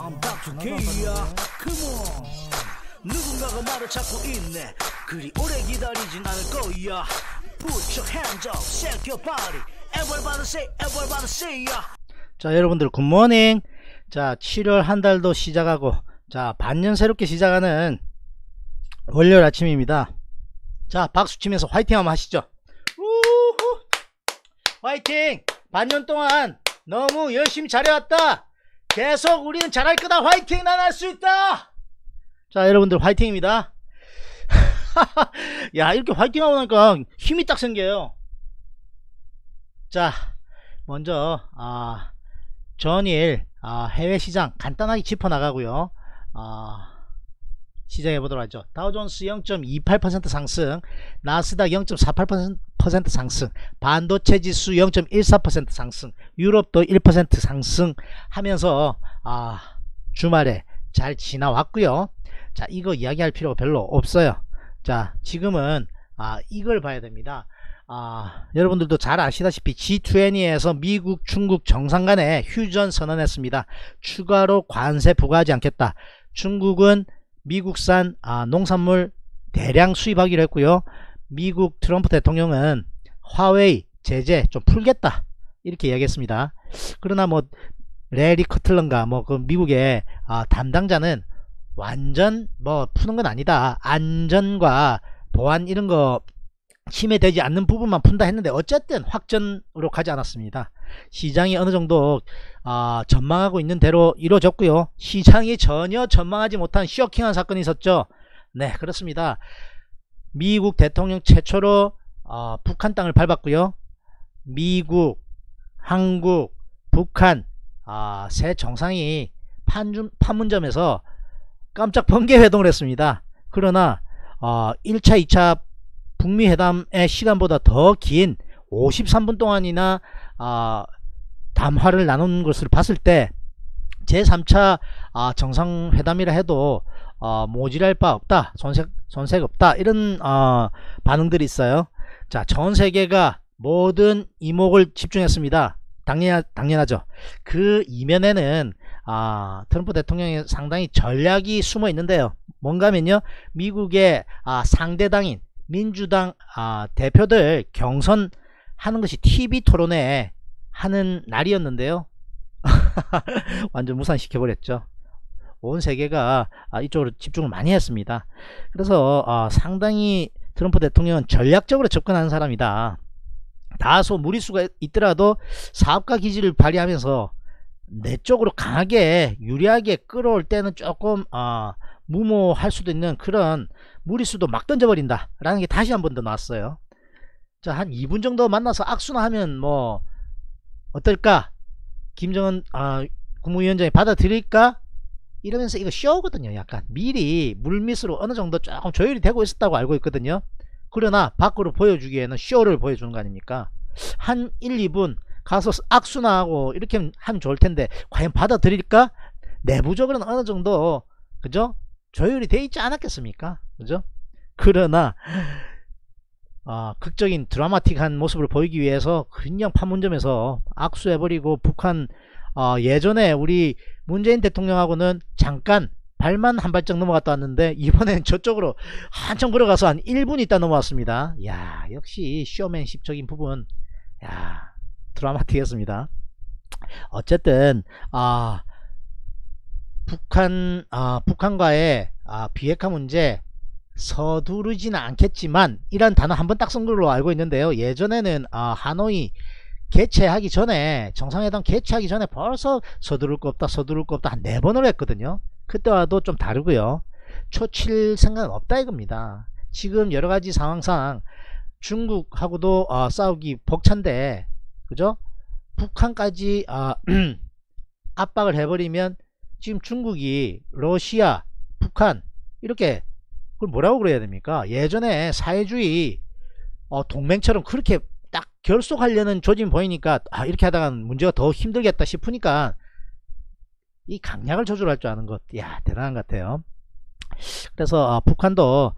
I'm Dr. K야. Come on. 누군가가 말을 찾고 있네. 그리 오래 기다리진 않을 거야. Put your hands up, shake your body. Everybody say ya. 자, 여러분들 굿모닝. 자, 7월 한 달도 시작하고, 자, 반년 새롭게 시작하는 월요일 아침입니다. 자, 박수 치면서 화이팅 한번 하시죠. 우후! 화이팅! 반년 동안 너무 열심히 잘해왔다. 계속 우리는 잘할 거다. 화이팅! 난 할 수 있다. 자, 여러분들 화이팅입니다. 야, 이렇게 화이팅하고 나니까 힘이 딱 생겨요. 자, 먼저 전일 해외 시장 간단하게 짚어나가고요. 시작해보도록 하죠. 다우존스 0.28% 상승, 나스닥 0.48% 상승, 반도체 지수 0.14% 상승, 유럽도 1% 상승하면서 주말에 잘 지나왔고요. 자, 이거 이야기할 필요가 별로 없어요. 자, 지금은 이걸 봐야 됩니다. 여러분들도 잘 아시다시피 G20에서 미국, 중국 정상 간에 휴전 선언했습니다. 추가로 관세 부과하지 않겠다. 중국은 미국산 농산물 대량 수입하기로 했고요. 미국 트럼프 대통령은 화웨이 제재 좀 풀겠다 이렇게 이야기했습니다. 그러나 뭐 레리 커틀런가 그 미국의 담당자는 완전 푸는 건 아니다. 안전과 보안 이런 거 침해되지 않는 부분만 푼다 했는데 어쨌든 확전으로 가지 않았습니다. 시장이 어느 정도 전망하고 있는 대로 이루어졌고요. 시장이 전혀 전망하지 못한 쇼킹한 사건이 있었죠. 네, 그렇습니다. 미국 대통령 최초로 북한 땅을 밟았고요. 미국, 한국, 북한 세 정상이 판문점에서 깜짝 번개 회동을 했습니다. 그러나 1차 2차 북미 회담의 시간보다 더 긴 53분 동안이나 담화를 나눈 것을 봤을 때 제3차 정상회담이라 해도 모질할 바 없다, 손색 없다, 이런 반응들이 있어요. 자, 전 세계가 모든 이목을 집중했습니다. 당연하죠. 그 이면에는 트럼프 대통령의 상당히 전략이 숨어 있는데요. 뭔가 하면요, 미국의 상대당인 민주당 대표들 경선하는 것이 TV 토론회 하는 날이었는데요. 완전 무산시켜버렸죠. 온 세계가 이쪽으로 집중을 많이 했습니다. 그래서 상당히 트럼프 대통령은 전략적으로 접근하는 사람이다. 다소 무리수가 있더라도 사업가 기질을 발휘하면서 내 쪽으로 강하게 유리하게 끌어올 때는 조금 무모할 수도 있는 그런 무리수도 막 던져버린다 라는 게 다시 한 번 더 나왔어요. 자, 한 2분 정도 만나서 악수나 하면 뭐 어떨까? 김정은 국무위원장이 받아들일까? 이러면서 이거 쇼거든요. 약간 미리 물밑으로 어느 정도 조금 조율이 되고 있었다고 알고 있거든요. 그러나 밖으로 보여주기에는 쇼를 보여주는 거 아닙니까? 한 1, 2분 가서 악수나 하고 이렇게 하면 좋을 텐데 과연 받아들일까? 내부적으로는 어느 정도 그죠? 조율이 돼 있지 않았겠습니까? 그죠? 그러나 극적인 드라마틱한 모습을 보이기 위해서 그냥 판문점에서 악수해버리고 북한 예전에 우리 문재인 대통령하고는 잠깐 발만 한 발짝 넘어갔다 왔는데 이번엔 저쪽으로 한참 걸어가서 한 1분 있다 넘어왔습니다. 야, 역시 쇼맨십적인 부분, 야, 드라마틱했습니다. 어쨌든 북한과의 비핵화 문제 서두르지는 않겠지만 이란 단어 한 번 딱 쓴 걸로 알고 있는데요. 예전에는 하노이 개최하기 전에, 정상회담 개최하기 전에 벌써 서두를 거 없다 한 4번을 했거든요. 그때와도 좀 다르고요. 초칠 생각은 없다 이겁니다. 지금 여러가지 상황상 중국하고도 싸우기 벅찬데 그죠? 북한까지 압박을 해버리면 지금 중국이 러시아, 북한 이렇게 그걸 뭐라고 그래야 됩니까? 예전에 사회주의 동맹처럼 그렇게 딱 결속하려는 조짐 보이니까 이렇게 하다가는 문제가 더 힘들겠다 싶으니까 이 강약을 조절할 줄 아는 것, 야, 대단한 것 같아요. 그래서 북한도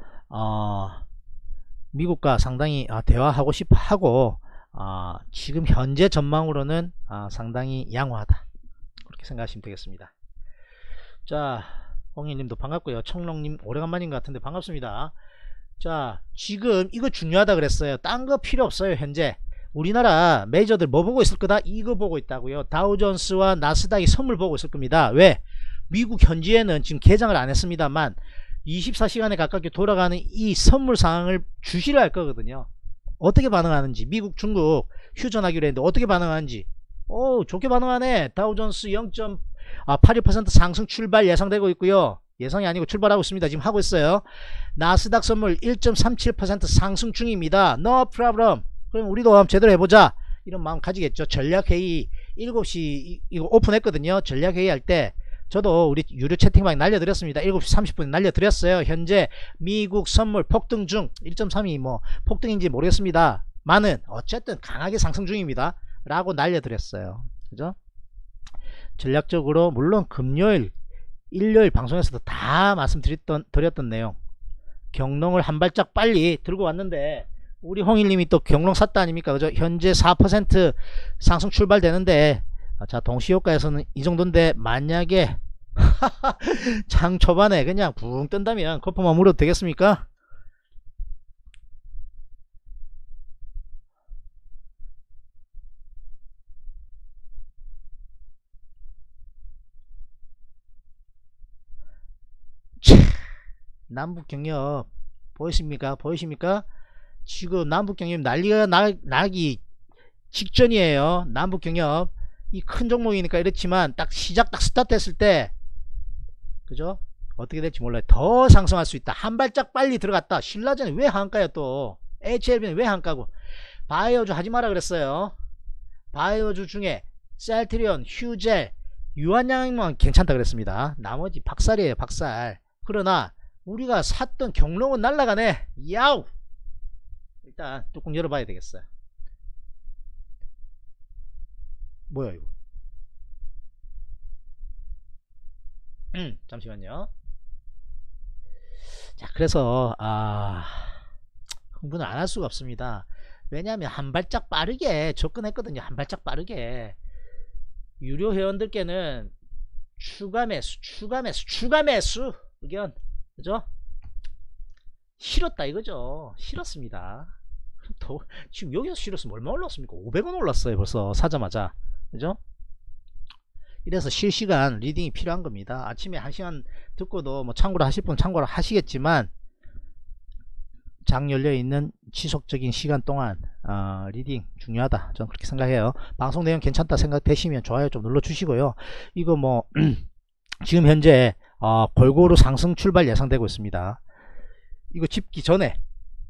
미국과 상당히 대화하고 싶어 하고 지금 현재 전망으로는 상당히 양호하다 그렇게 생각하시면 되겠습니다. 자, 홍일님도 반갑고요. 청롱님 오래간만인 것 같은데 반갑습니다. 자, 지금 이거 중요하다 그랬어요. 딴 거 필요 없어요. 현재 우리나라 메이저들 뭐 보고 있을 거다? 이거 보고 있다고요. 다우존스와 나스닥이 선물 보고 있을 겁니다. 왜? 미국 현지에는 지금 개장을 안 했습니다만 24시간에 가깝게 돌아가는 이 선물 상황을 주시를 할 거거든요. 어떻게 반응하는지, 미국 중국 휴전하기로 했는데 어떻게 반응하는지. 오, 좋게 반응하네. 다우존스 0.81% 상승 출발 예상되고 있고요. 예상이 아니고 출발하고 있습니다. 지금 하고 있어요. 나스닥 선물 1.37% 상승 중입니다. No problem. 그럼 우리도 한번 제대로 해보자, 이런 마음 가지겠죠. 전략회의 7시 이거 오픈했거든요. 전략회의 할 때 저도 우리 유료 채팅방에 날려드렸습니다. 7시 30분에 날려드렸어요. 현재 미국 선물 폭등 중. 1.3이 뭐 폭등인지 모르겠습니다. 많은 어쨌든 강하게 상승 중입니다 라고 날려드렸어요. 그죠? 전략적으로 물론 금요일 일요일 방송에서도 다 말씀드렸던 내용, 경롱을 한 발짝 빨리 들고 왔는데 우리 홍일님이 또 경롱 샀다 아닙니까? 그죠? 현재 4% 상승 출발되는데, 자, 동시효과에서는 이 정도인데 만약에 장 초반에 그냥 붕 뜬다면 거품만 물어도 되겠습니까? 남북경협 보이십니까? 보이십니까? 지금 남북경협 난리가 나기 직전이에요. 남북경협 이 큰 종목이니까 이렇지만 딱 시작 딱 스타트 했을 때, 그죠? 어떻게 될지 몰라요. 더 상승할 수 있다. 한 발짝 빨리 들어갔다. 신라젠은 왜 한가요? 또 HLB는 왜 한가고? 바이오주 하지 마라 그랬어요. 바이오주 중에 셀트리온, 휴젤, 유한양만 괜찮다 그랬습니다. 나머지 박살이에요. 박살. 그러나 우리가 샀던 경롱은 날라가네. 야우. 일단 뚜껑 열어봐야 되겠어요. 뭐야 이거? 잠시만요. 자, 그래서 흥분을 안 할 수가 없습니다. 왜냐하면 한 발짝 빠르게 접근했거든요. 한 발짝 빠르게. 유료 회원들께는 추가 매수 의견, 그죠? 싫었다 이거죠. 싫었습니다. 지금 여기서 싫었으면 얼마 올랐습니까? 500원 올랐어요 벌써 사자마자. 그죠? 이래서 실시간 리딩이 필요한 겁니다. 아침에 1시간 듣고도 뭐 참고를 하실 분 참고를 하시겠지만, 장 열려있는 지속적인 시간 동안 리딩 중요하다, 저는 그렇게 생각해요. 방송 내용 괜찮다 생각되시면 좋아요 좀 눌러주시고요. 이거 뭐 지금 현재 골고루 상승 출발 예상되고 있습니다. 이거 짚기 전에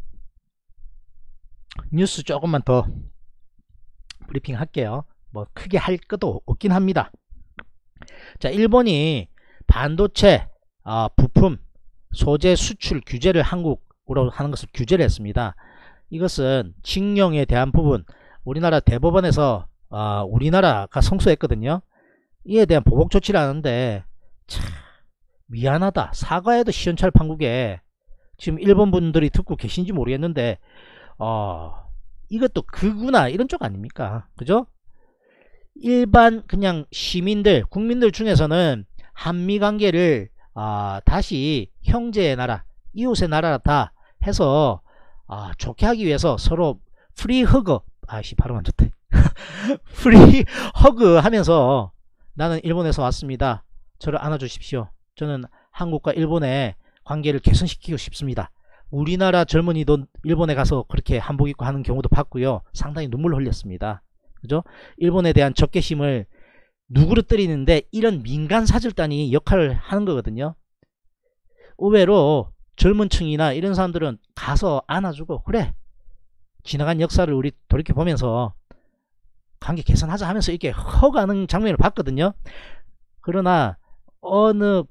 뉴스 조금만 더 브리핑 할게요. 뭐 크게 할 것도 없긴 합니다. 자, 일본이 반도체 부품 소재 수출 규제를 한국으로 하는 것을 규제를 했습니다. 이것은 징용에 대한 부분 우리나라 대법원에서 우리나라가 성소했거든요. 이에 대한 보복 조치를 하는데 참 미안하다, 사과해도 시원찮을 판국에 지금 일본 분들이 듣고 계신지 모르겠는데 이것도 그구나 이런 쪽 아닙니까? 그죠? 일반 그냥 시민들 국민들 중에서는 한미관계를 다시 형제의 나라 이웃의 나라다 해서 좋게 하기 위해서 서로 프리 허그, 발음 안 좋다. 프리 허그 하면서 나는 일본에서 왔습니다, 저를 안아주십시오, 저는 한국과 일본의 관계를 개선시키고 싶습니다. 우리나라 젊은이도 일본에 가서 그렇게 한복 입고 하는 경우도 봤고요. 상당히 눈물 흘렸습니다. 그죠? 일본에 대한 적개심을 누그러뜨리는데 이런 민간 사절단이 역할을 하는 거거든요. 의외로 젊은 층이나 이런 사람들은 가서 안아주고, 그래 지나간 역사를 우리 돌이켜보면서 관계 개선하자 하면서 이렇게 허가하는 장면을 봤거든요. 그러나 어느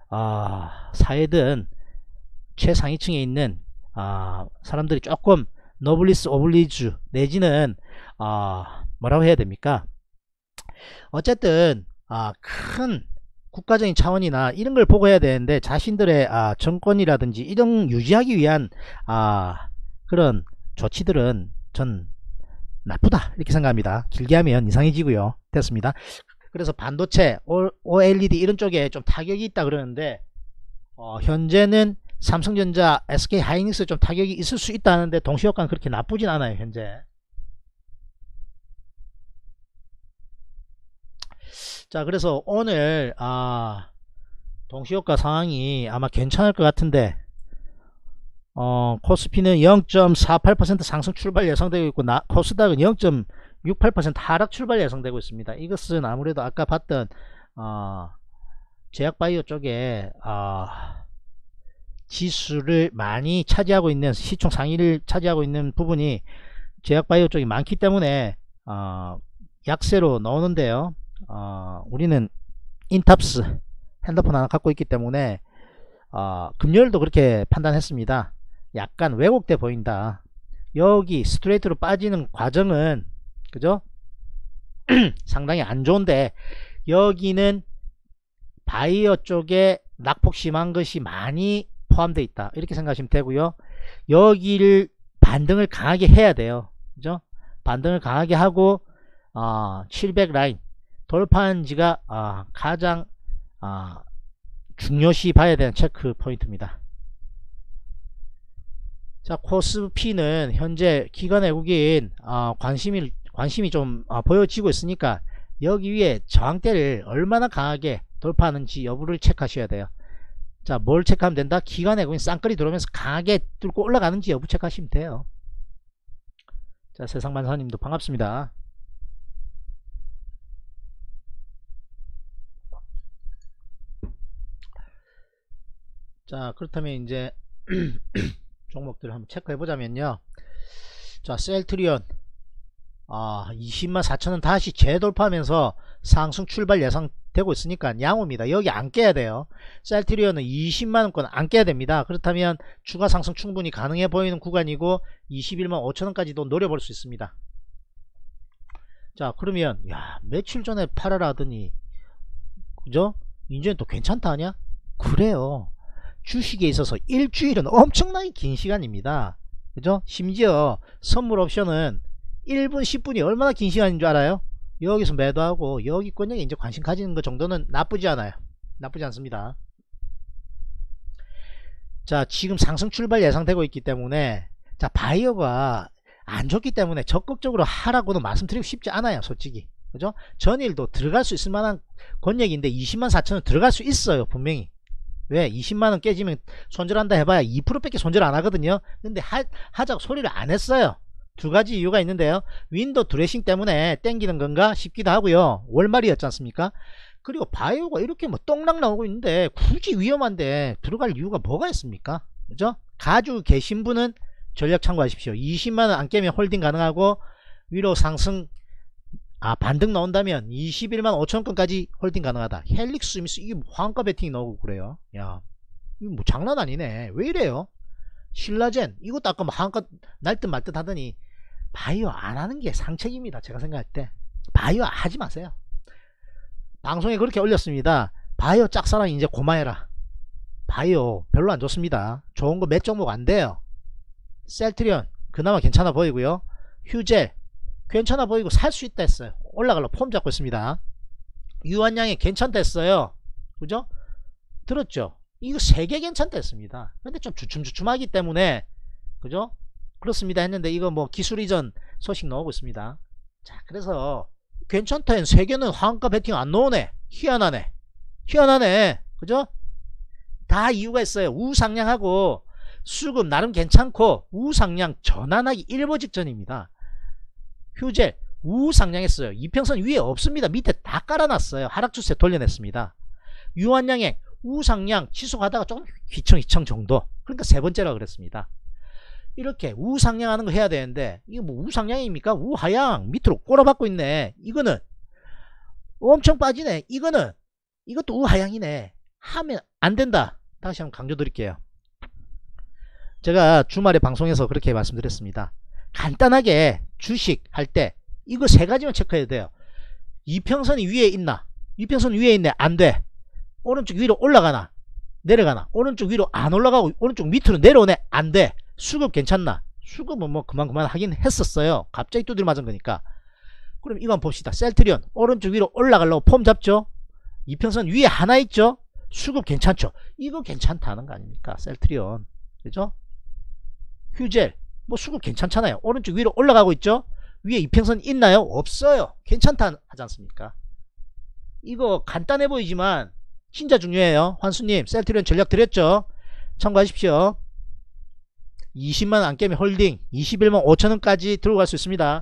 사회든 최상위층에 있는 사람들이 조금 노블리스 오블리주 내지는 뭐라고 해야 됩니까? 어쨌든 큰 국가적인 차원이나 이런 걸 보고 해야 되는데 자신들의 정권이라든지 이런 유지하기 위한 그런 조치들은 전 나쁘다 이렇게 생각합니다. 길게 하면 이상해지고요. 됐습니다. 그래서 반도체, OLED 이런 쪽에 좀 타격이 있다 그러는데 현재는 삼성전자, SK하이닉스 좀 타격이 있을 수 있다는데 동시효과는 그렇게 나쁘진 않아요 현재. 자, 그래서 오늘 동시효과 상황이 아마 괜찮을 것 같은데 코스피는 0.48% 상승 출발 예상되고 있고 코스닥은 0.68% 하락 출발 예상되고 있습니다. 이것은 아무래도 아까 봤던 제약바이오 쪽에 지수를 많이 차지하고 있는, 시총 상위를 차지하고 있는 부분이 제약바이오 쪽이 많기 때문에 약세로 나오는데요. 우리는 인탑스 핸드폰 하나 갖고 있기 때문에 금요일도 그렇게 판단했습니다. 약간 왜곡돼 보인다. 여기 스트레이트로 빠지는 과정은 그죠? 상당히 안 좋은데 여기는 바이오 쪽에 낙폭 심한 것이 많이 포함되어 있다 이렇게 생각하시면 되고요. 여기를 반등을 강하게 해야 돼요. 그죠? 반등을 강하게 하고 700 라인 돌파한 지가 가장 중요시 봐야 되는 체크 포인트입니다. 자, 코스피는 현재 기관 외국인 관심이 좀 보여지고 있으니까 여기 위에 저항대를 얼마나 강하게 돌파하는지 여부를 체크하셔야 돼요. 자, 뭘 체크하면 된다? 기관 외국인 쌍끌이 들어오면서 강하게 뚫고 올라가는지 여부 체크하시면 돼요. 자, 세상만사님도 반갑습니다. 자, 그렇다면 이제 종목들을 한번 체크해 보자면요. 자, 셀트리온 204,000원 다시 재돌파하면서 상승 출발 예상되고 있으니까 양호입니다. 여기 안 깨야 돼요. 셀트리온은 20만원권 안 깨야 됩니다. 그렇다면 추가 상승 충분히 가능해 보이는 구간이고 21만 5천원까지도 노려볼 수 있습니다. 자, 그러면 야, 며칠 전에 팔아라 하더니 그죠? 이제는 또 괜찮다 하냐? 그래요. 주식에 있어서 일주일은 엄청나게 긴 시간입니다. 그죠? 심지어 선물 옵션은 1분 10분이 얼마나 긴 시간인 줄 알아요? 여기서 매도하고 여기권역에 이제 관심 가지는 것 정도는 나쁘지 않아요. 나쁘지 않습니다. 자, 지금 상승 출발 예상되고 있기 때문에 자, 바이오가 안 좋기 때문에 적극적으로 하라고는 말씀드리고 싶지 않아요 솔직히. 그죠? 전일도 들어갈 수 있을 만한 권역인데 204,000원 들어갈 수 있어요 분명히. 왜? 20만원 깨지면 손절한다 해봐야 2% 밖에 손절 안 하거든요. 근데 하자고 소리를 안 했어요. 두 가지 이유가 있는데요. 윈도우 드레싱 때문에 땡기는 건가 싶기도 하고요. 월말이었지 않습니까? 그리고 바이오가 이렇게 뭐 똥락 나오고 있는데 굳이 위험한데 들어갈 이유가 뭐가 있습니까? 그죠? 가지고 계신 분은 전략 참고하십시오. 20만원 안 깨면 홀딩 가능하고 위로 상승 반등 나온다면 21만 5천원권까지 홀딩 가능하다. 헬릭스 미스 이게 황가 베팅이 나오고 그래요. 야, 이거 뭐 장난 아니네. 왜 이래요? 신라젠 이것도 아까 뭐 한가 날듯 말듯 하더니 바이오 안 하는 게 상책입니다. 제가 생각할 때 바이오 하지 마세요. 방송에 그렇게 올렸습니다. 바이오 짝사랑 이제 고마해라. 바이오 별로 안 좋습니다. 좋은 거 몇 종목 안 돼요. 셀트리온 그나마 괜찮아 보이고요. 휴젤 괜찮아 보이고 살 수 있다 했어요. 올라가려 폼 잡고 있습니다. 유한양이 괜찮다 했어요. 그죠? 들었죠? 이거 3개 괜찮다 했습니다. 근데 좀 주춤주춤하기 때문에 그죠? 그렇습니다 했는데 이거 뭐 기술 이전 소식 나오고 있습니다. 자, 그래서 괜찮다 한 3개는 화가 베팅 안 나오네. 희한하네. 희한하네. 그죠? 다 이유가 있어요. 우상향하고 수급 나름 괜찮고 우상향 전환하기 일보 직전입니다. 휴젤 우상향했어요. 이평선 위에 없습니다. 밑에 다 깔아놨어요. 하락 추세 돌려냈습니다. 유한양행 우상향 지속하다가 조금 휘청휘청 정도. 그러니까 세 번째라 그랬습니다. 이렇게 우상향하는 거 해야 되는데 이거 뭐 우상향입니까? 우하향 밑으로 꼬라박고 있네. 이거는 엄청 빠지네. 이것도 우하향이네. 하면 안 된다. 다시 한번 강조 드릴게요. 제가 주말에 방송에서 그렇게 말씀드렸습니다. 간단하게 주식 할 때 이거 3가지만 체크해야 돼요. 이평선이 위에 있나? 이평선 위에 있네. 안 돼. 오른쪽 위로 올라가나? 내려가나? 오른쪽 위로 안 올라가고 오른쪽 밑으로 내려오네. 안 돼. 수급 괜찮나? 수급은 뭐 그만 하긴 했었어요. 갑자기 두드려 맞은 거니까. 그럼 이거 한번 봅시다. 셀트리온 오른쪽 위로 올라가려고 폼 잡죠. 이평선 위에 하나 있죠. 수급 괜찮죠. 이거 괜찮다는 거 아닙니까? 셀트리온, 그죠? 휴젤 뭐 수급 괜찮잖아요. 오른쪽 위로 올라가고 있죠. 위에 이평선 있나요? 없어요. 괜찮다 하지 않습니까? 이거 간단해 보이지만 진짜 중요해요. 환수님 셀트리온 전략 드렸죠. 참고하십시오. 20만원 안 깨면 홀딩 21만 5천원까지 들고 갈 수 있습니다.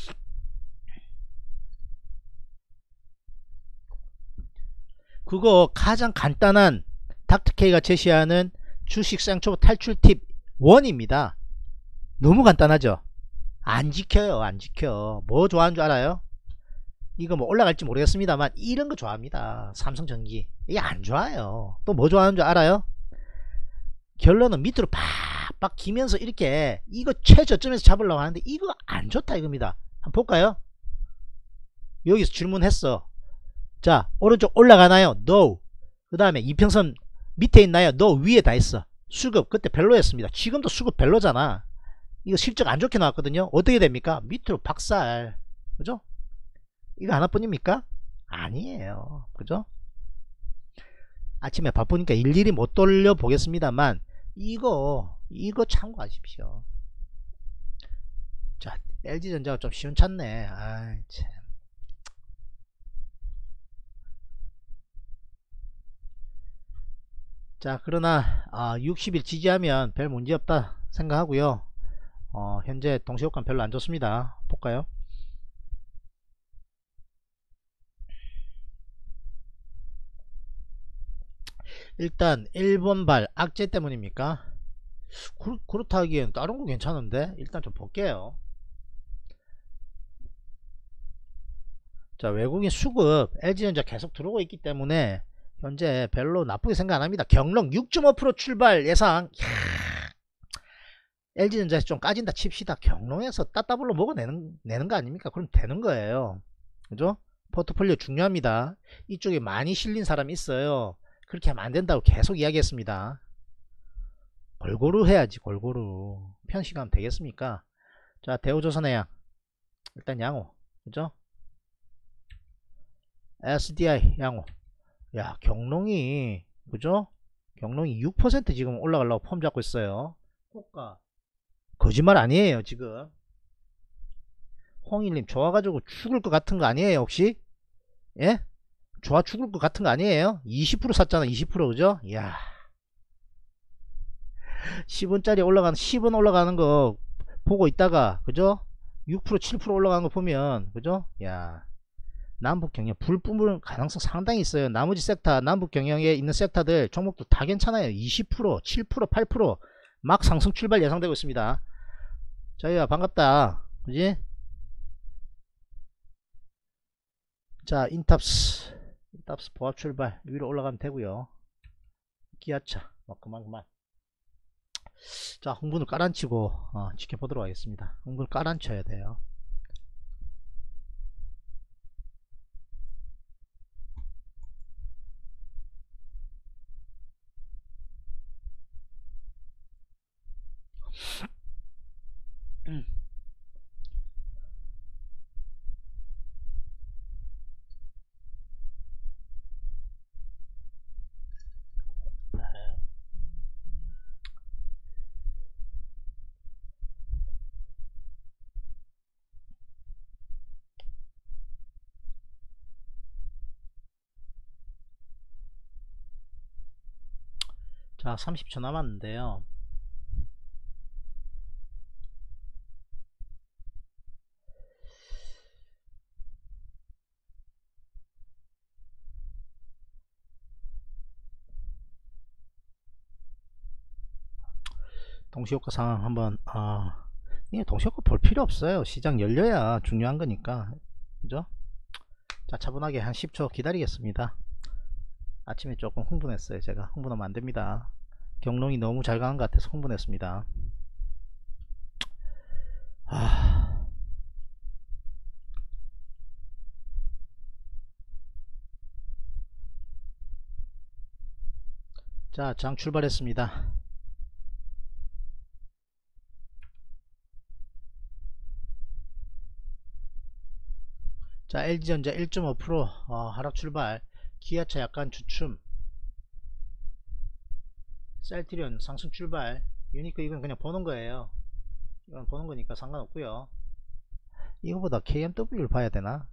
그거 가장 간단한 닥터케이가 제시하는 주식 쌍초보 탈출 팁 1입니다. 너무 간단하죠. 안 지켜요. 안 지켜. 뭐 좋아하는 줄 알아요? 이거 뭐 올라갈지 모르겠습니다만 이런 거 좋아합니다. 삼성전기 이게 안 좋아요. 또 뭐 좋아하는 줄 알아요? 결론은 밑으로 팍팍 기면서 이렇게 이거 최저점에서 잡으려고 하는데 이거 안 좋다 이겁니다. 한번 볼까요? 여기서 질문했어. 자, 오른쪽 올라가나요? No. 그 다음에 이평선 밑에 있나요? No. 위에 다 있어. 수급 그때 별로였습니다. 지금도 수급 별로잖아. 이거 실적 안 좋게 나왔거든요. 어떻게 됩니까? 밑으로 박살. 그죠? 이거 하나뿐입니까? 아니에요. 그죠? 아침에 바쁘니까 일일이 못 돌려보겠습니다만 이거 참고하십시오. 자, LG전자가 좀 시원찮네. 아이 참. 자, 그러나 60일 지지하면 별 문제없다 생각하고요. 현재 동시효과는 별로 안 좋습니다. 볼까요? 일단 1번발 악재 때문입니까? 그렇다 하기엔 다른 거 괜찮은데 일단 좀 볼게요. 자, 외국인 수급 LG전자 계속 들어오고 있기 때문에 현재 별로 나쁘게 생각 안합니다. 경롱 6.5% 출발 예상. LG전자에서 좀 까진다 칩시다. 경롱에서 따따블로 먹어내는 거 아닙니까? 그럼 되는 거예요. 그죠? 포트폴리오 중요합니다. 이쪽에 많이 실린 사람이 있어요. 그렇게 하면 안 된다고 계속 이야기했습니다. 골고루 해야지. 골고루 편식하면 되겠습니까? 자, 대우조선해양 일단 양호, 그죠? SDI 양호. 야, 경롱이, 그죠? 경롱이 6% 지금 올라가려고 폼 잡고 있어요. 호가 거짓말 아니에요. 지금 홍일님 좋아가지고 죽을 것 같은 거 아니에요 혹시? 예? 좋아 죽을 것 같은 거 아니에요? 20% 샀잖아. 20%. 그죠? 이야, 10원짜리 올라가는 10원 올라가는 거 보고 있다가, 그죠? 6% 7% 올라가는 거 보면, 그죠? 야, 남북 경영 불 뿜을 가능성 상당히 있어요. 나머지 섹터, 남북 경영에 있는 섹터들 종목도 다 괜찮아요. 20% 7% 8% 상승 출발 예상되고 있습니다. 자유야 반갑다. 그지? 자, 인탑스 보합 출발 위로 올라가면 되고요. 기아차 그만. 자, 흥분을 깔아앉히고 지켜보도록 하겠습니다. 흥분을 깔아앉혀야 돼요. 자, 30초 남았는데요. 동시효과 상황 한번 동시효과 볼 필요 없어요. 시장 열려야 중요한 거니까. 그죠? 자, 차분하게 한 10초 기다리겠습니다. 아침에 조금 흥분했어요. 제가 흥분하면 안됩니다. 경롱이 너무 잘 가는 것 같아서 흥분했습니다. 자, 장 출발했습니다. 자, LG전자 1.5% 하락 출발, 기아차 약간 주춤, 셀트리온 상승 출발, 유니크 이건 그냥 보는 거예요. 이건 보는 거니까 상관없고요. 이거보다 KMW를 봐야 되나?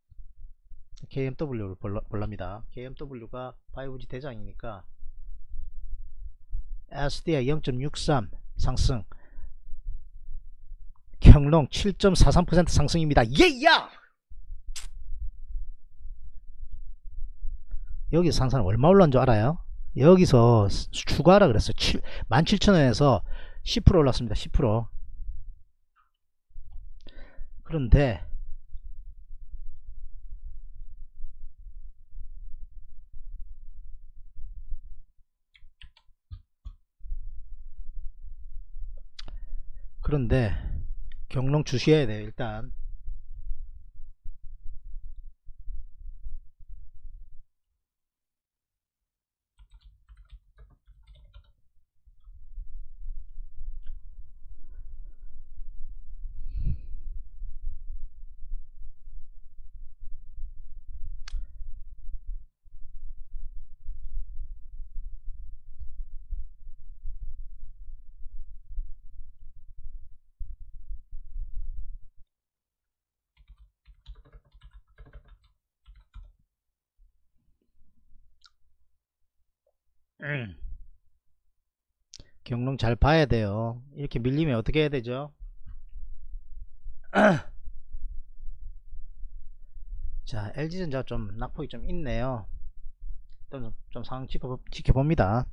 KMW를 볼랍니다. KMW가 5G 대장이니까 SDI 0.63 상승, 경롱 7.43% 상승입니다. 예야! 여기서 상승 얼마 올라온 줄 알아요? 여기서 추가하라 그랬어요. 17,000원에서 10% 올랐습니다. 10%. 그런데 경롱 주셔야 돼요. 일단 경롱 잘 봐야 돼요. 이렇게 밀리면 어떻게 해야 되죠? 자, LG전자 좀 낙폭이 좀 있네요. 좀 상황 지켜봅니다.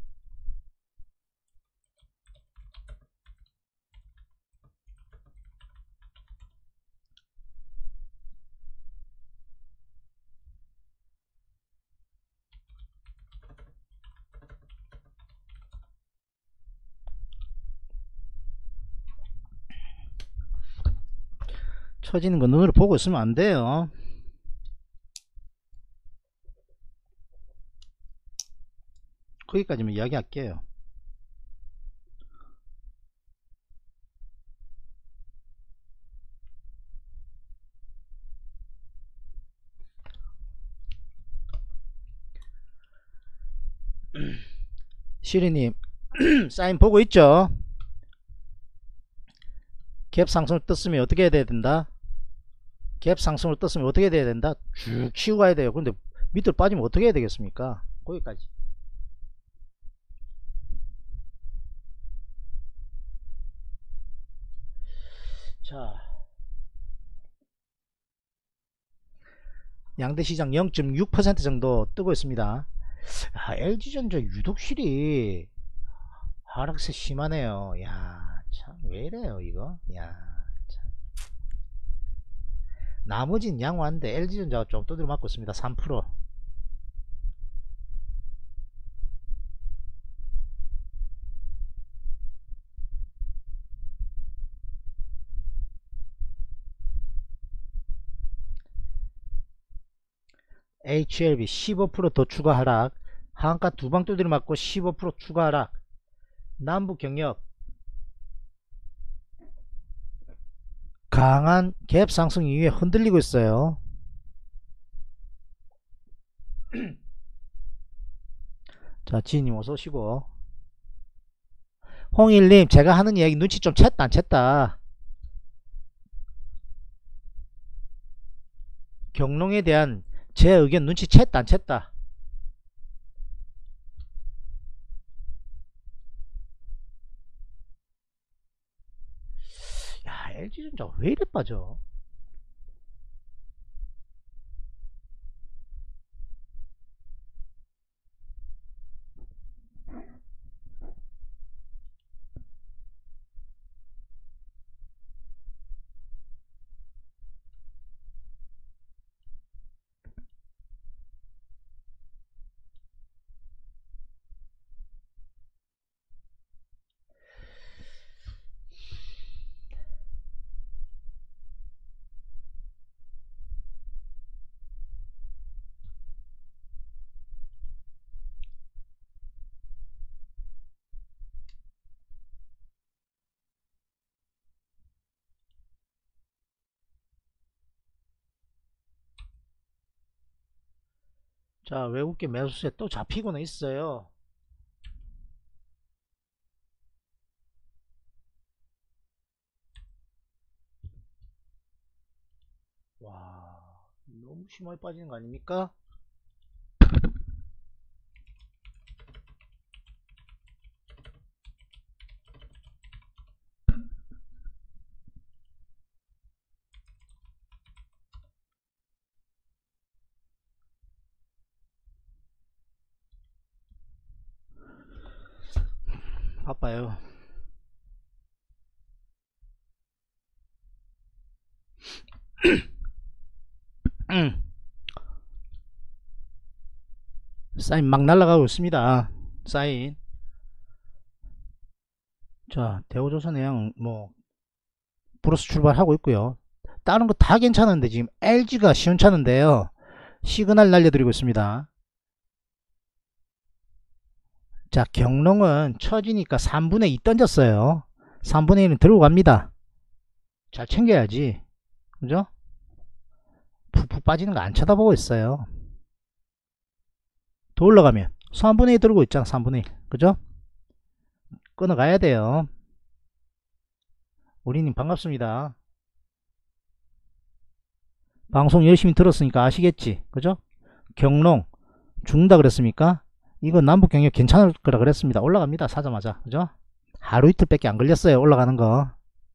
처지는 거 눈으로 보고 있으면 안 돼요. 거기까지만 이야기할게요. 시리님 사인 보고 있죠? 갭 상승을 떴으면 어떻게 해야 된다? 갭 상승을 떴으면 어떻게 돼야 된다? 쭉 치고 가야 돼요. 근데 밑으로 빠지면 어떻게 해야 되겠습니까? 거기까지. 자, 양대시장 0.6% 정도 뜨고 있습니다. LG전자 유독실이 하락세 심하네요. 야, 참 왜 이래요 이거? 야, 참. 나머진 양호한데 LG전자가 좀 두드려 맞고 있습니다. 3%. HLB 15%더 추가 하락, 하한가 두방 두드려 맞고 15% 추가 하락, 남북경협 강한 갭 상승 이후에 흔들리고 있어요. 자, 지인님 어서 오시고. 홍일님, 제가 하는 이야기 눈치 좀 챘다 안 챘다? 경롱에 대한 제 의견 눈치 챘다 안 챘다? 야, LG전자 왜 이래 빠져? 자, 외국계 매수세 또 잡히고는 있어요. 와, 너무 심하게 빠지는 거 아닙니까? 바빠요. 사인 막 날아가고 있습니다. 사인. 자, 대우조선해양 뭐 플러스 출발하고 있고요. 다른 거 다 괜찮은데 지금 LG가 시원찮은데요. 시그널 날려드리고 있습니다. 자, 경롱은 처지니까 3분의 2 던졌어요. 3분의 1은 들고 갑니다. 잘 챙겨야지. 그죠? 푹푹 빠지는 거 안 쳐다보고 있어요. 더 올라가면 3분의 2 들고 있잖아. 3분의 1. 그죠? 끊어가야 돼요. 우리님 반갑습니다. 방송 열심히 들었으니까 아시겠지? 그죠? 경롱 죽는다 그랬습니까? 이거 남북 경력 괜찮을 거라 그랬습니다. 올라갑니다. 사자마자. 그죠? 하루 이틀 밖에 안 걸렸어요. 올라가는 거.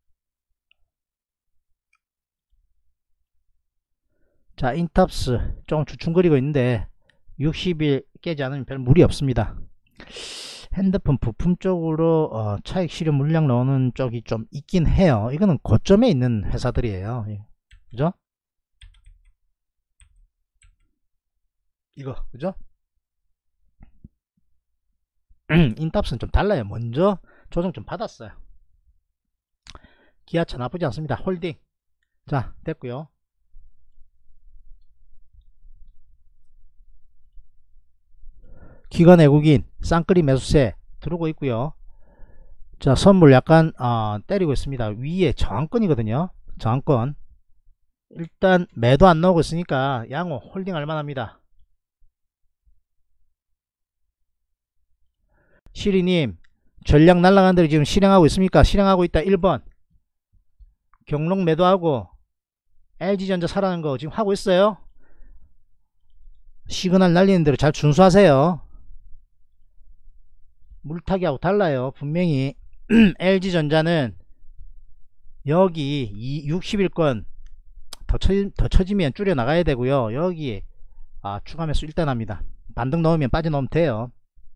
자, 인탑스 좀 주춤거리고 있는데 60일 깨지 않으면 별 무리 없습니다. 핸드폰 부품 쪽으로 차익 실현 물량 나오는 쪽이 좀 있긴 해요. 이거는 고점에 있는 회사들이에요. 그죠? 이거 그죠? 인탑스는 좀 달라요. 먼저 조정 좀 받았어요. 기아차 나쁘지 않습니다. 홀딩. 자, 됐고요. 기관 외국인 쌍끌이 매수세 들어오고 있고요. 자, 선물 약간 때리고 있습니다. 위에 저항권이거든요. 저항권. 일단 매도 안 나오고 있으니까 양호 홀딩 할만합니다. 시리님 전략 날라간 대로 지금 실행하고 있습니까? 실행하고 있다. 1번 경롱 매도하고 LG전자 사라는 거 지금 하고 있어요. 시그널 날리는 대로 잘 준수하세요. 물타기하고 달라요. 분명히 LG전자는 여기 60일권 더 쳐지면 줄여 나가야 되고요. 여기 추가 매수 일단 합니다. 반등 넣으면 빠져나오면 돼요.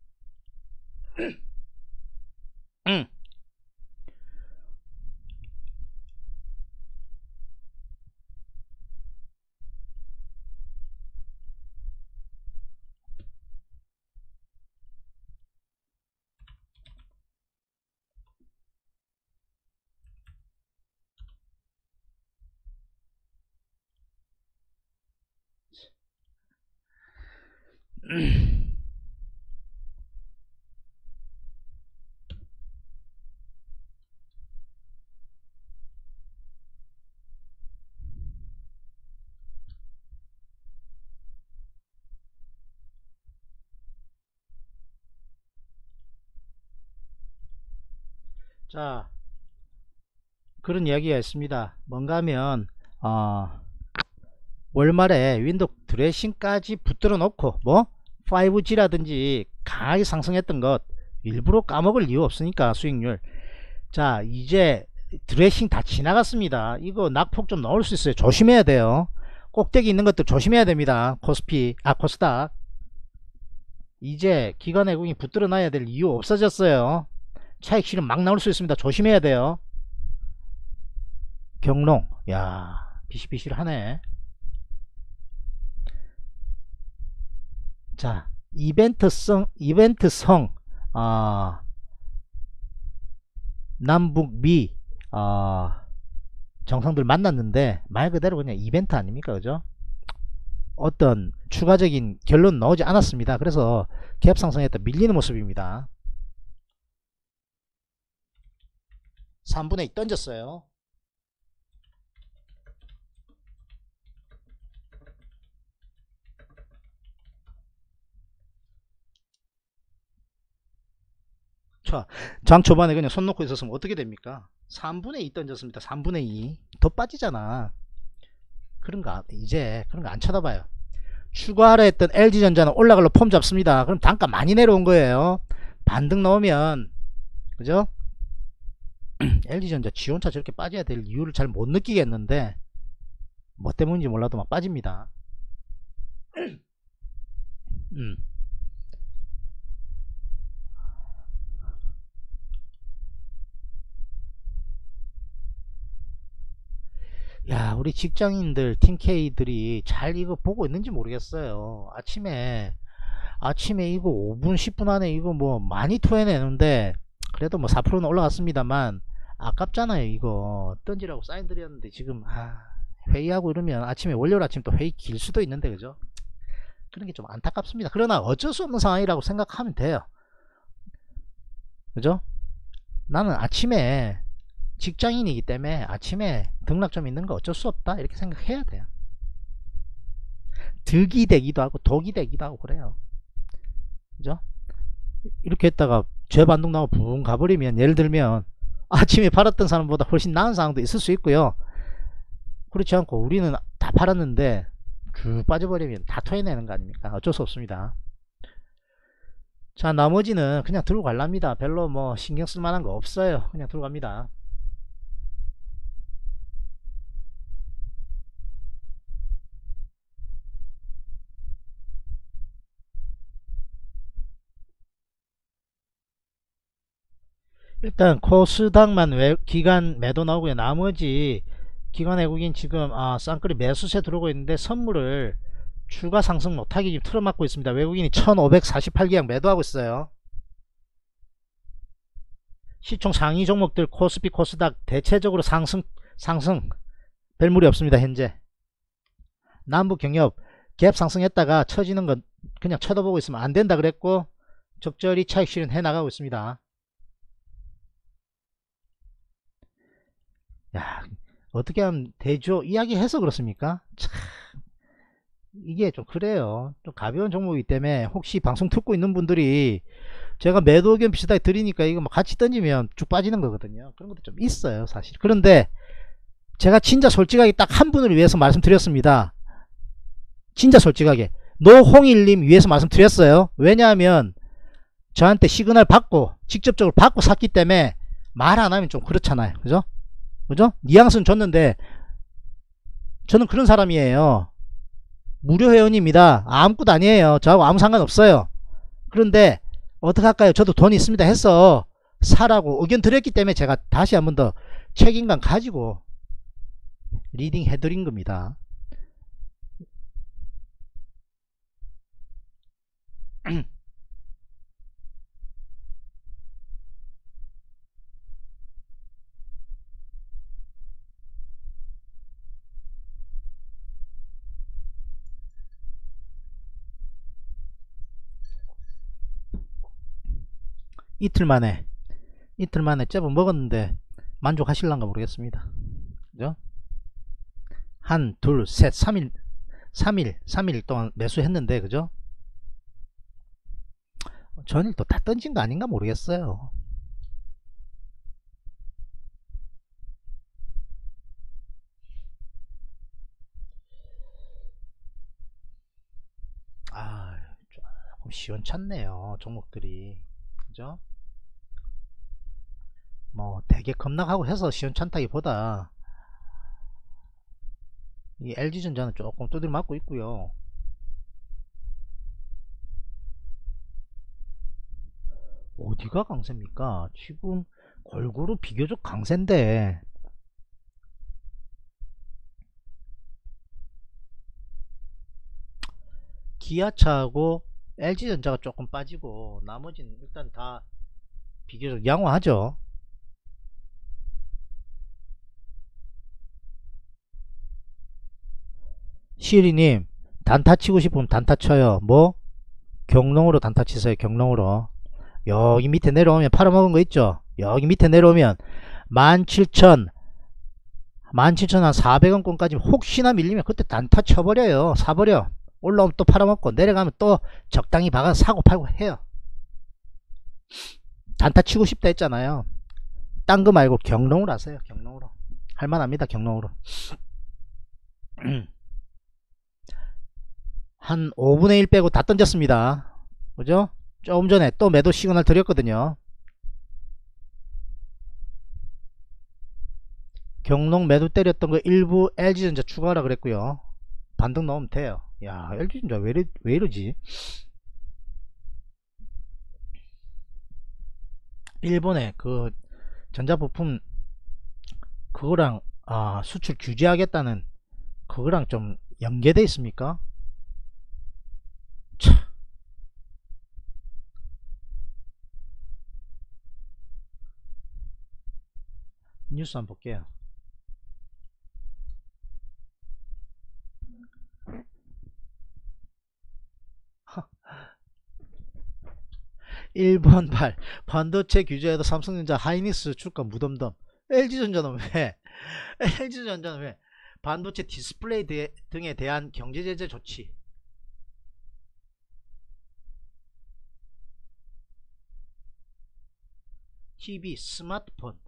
자, 그런 이야기가 있습니다. 뭔가 하면 월말에 윈도우 드레싱까지 붙들어 놓고 뭐 5G라든지 강하게 상승했던 것 일부러 까먹을 이유 없으니까 수익률. 자, 이제 드레싱 다 지나갔습니다. 이거 낙폭 좀 넣을 수 있어요. 조심해야 돼요. 꼭대기 있는 것도 조심해야 됩니다. 코스닥 이제 기관 외국인이 붙들어 놔야 될 이유 없어졌어요. 차익 실현 막 나올 수 있습니다. 조심해야 돼요. 경롱, 야, 비실비실하네. 자, 이벤트성 남북미 정상들 만났는데 말 그대로 그냥 이벤트 아닙니까? 그죠? 어떤 추가적인 결론 나오지 않았습니다. 그래서 갭 상승했다 밀리는 모습입니다. 3분의 2 던졌어요. 자, 장 초반에 그냥 손 놓고 있었으면 어떻게 됩니까? 3분의 2 던졌습니다. 3분의 2. 더 빠지잖아. 그런 거 이제 그런 거 안 쳐다봐요. 추가하라 했던 LG전자는 올라갈로 폼 잡습니다. 그럼 단가 많이 내려온 거예요. 반등 나오면, 그죠? LG전자 지원차 저렇게 빠져야 될 이유를 잘 못 느끼겠는데, 뭐 때문인지 몰라도 막 빠집니다. 야, 우리 직장인들 팀K들이 잘 이거 보고 있는지 모르겠어요. 아침에 이거 5분 10분 안에 이거 뭐 많이 토해내는데, 그래도 뭐 4%는 올라갔습니다만 아깝잖아요. 이거 던지라고 사인 드렸는데 지금 회의하고 이러면 아침에 월요일 아침 또 회의 길 수도 있는데, 그죠? 그런 게 좀 안타깝습니다. 그러나 어쩔 수 없는 상황이라고 생각하면 돼요. 그죠? 나는 아침에 직장인이기 때문에 아침에 등락점 있는 거 어쩔 수 없다 이렇게 생각해야 돼요. 득이 되기도 하고 독이 되기도 하고 그래요. 그죠? 이렇게 했다가 재반등 나고 붕 가버리면, 예를 들면 아침에 팔았던 사람보다 훨씬 나은 상황도 있을 수 있고요. 그렇지 않고 우리는 다 팔았는데 쭉 빠져버리면 다 토해내는 거 아닙니까? 어쩔 수 없습니다. 자, 나머지는 그냥 들고 갈랍니다. 별로 뭐 신경 쓸 만한 거 없어요. 그냥 들고 갑니다. 일단 코스닥만 기간 매도 나오고요. 나머지 기관 외국인 지금 쌍끌이 매수세 들어오고 있는데 선물을 추가 상승 못하게 지금 틀어막고 있습니다. 외국인이 1548계약 매도하고 있어요. 시총 상위 종목들 코스피 코스닥 대체적으로 상승 별 무리 없습니다. 현재 남북 경협 갭 상승했다가 처지는 건 그냥 쳐다보고 있으면 안 된다 그랬고, 적절히 차익 실현 해 나가고 있습니다. 야, 어떻게 하면 대조 이야기해서 그렇습니까? 참, 이게 좀 그래요. 좀 가벼운 종목이기 때문에 혹시 방송 듣고 있는 분들이 제가 매도 의견 비슷하게 드리니까 이거 뭐 같이 던지면 쭉 빠지는 거거든요. 그런 것도 좀 있어요, 사실. 그런데 제가 진짜 솔직하게 딱 한 분을 위해서 말씀드렸습니다. 진짜 솔직하게 노홍일님 위해서 말씀드렸어요. 왜냐하면 저한테 시그널 받고 직접적으로 받고 샀기 때문에 말 안 하면 좀 그렇잖아요. 그죠? 뉘앙스는 줬는데 저는 그런 사람이에요. 무료 회원입니다. 아무것도 아니에요. 저하고 아무 상관없어요. 그런데 어떡할까요? 저도 돈 있습니다 해서 사라고 의견 드렸기 때문에 제가 다시 한 번 더 책임감 가지고 리딩 해드린 겁니다. 이틀 만에 잽을 먹었는데 만족하실란가 모르겠습니다. 그죠? 한, 둘, 셋, 3일 동안 매수했는데, 그죠? 전일 또 다 던진 거 아닌가 모르겠어요. 조금 시원찮네요, 종목들이. 그죠? 뭐 되게 급락하고 해서 시원찮다기보다 이 LG전자는 조금 두들 맞고 있고요. 어디가 강세입니까? 지금 골고루 비교적 강세인데, 기아차하고 LG전자가 조금 빠지고 나머지는 일단 다 비교적 양호하죠. 시리님, 단타 치고 싶으면 단타 쳐요. 뭐? 경롱으로 단타 치세요. 경롱으로. 여기 밑에 내려오면 팔아먹은 거 있죠? 여기 밑에 내려오면 17,000 한 400원권까지 혹시나 밀리면 그때 단타 쳐버려요. 사버려. 올라오면 또 팔아먹고 내려가면 또 적당히 박아서 사고 팔고 해요. 단타 치고 싶다 했잖아요. 딴 거 말고 경롱으로 하세요. 경롱으로 할만합니다. 경롱으로 한 5분의 1 빼고 다 던졌습니다. 그죠? 조금 전에 또 매도 시그널 드렸거든요. 경롱 매도 때렸던 거 일부 LG전자 추가하라 그랬고요. 반등 넣으면 돼요. 야, LG전자 왜 이러지? 일본에 그 전자부품 그거랑 수출 규제하겠다는 그거랑 좀 연계돼 있습니까? 참. 뉴스 한번 볼게요. 일본발 반도체 규제에도 삼성전자 하이닉스 주가 무덤덤. LG전자는 왜? LG전자는 왜? 반도체 디스플레이 등에 대한 경제제재 조치. TV, 스마트폰.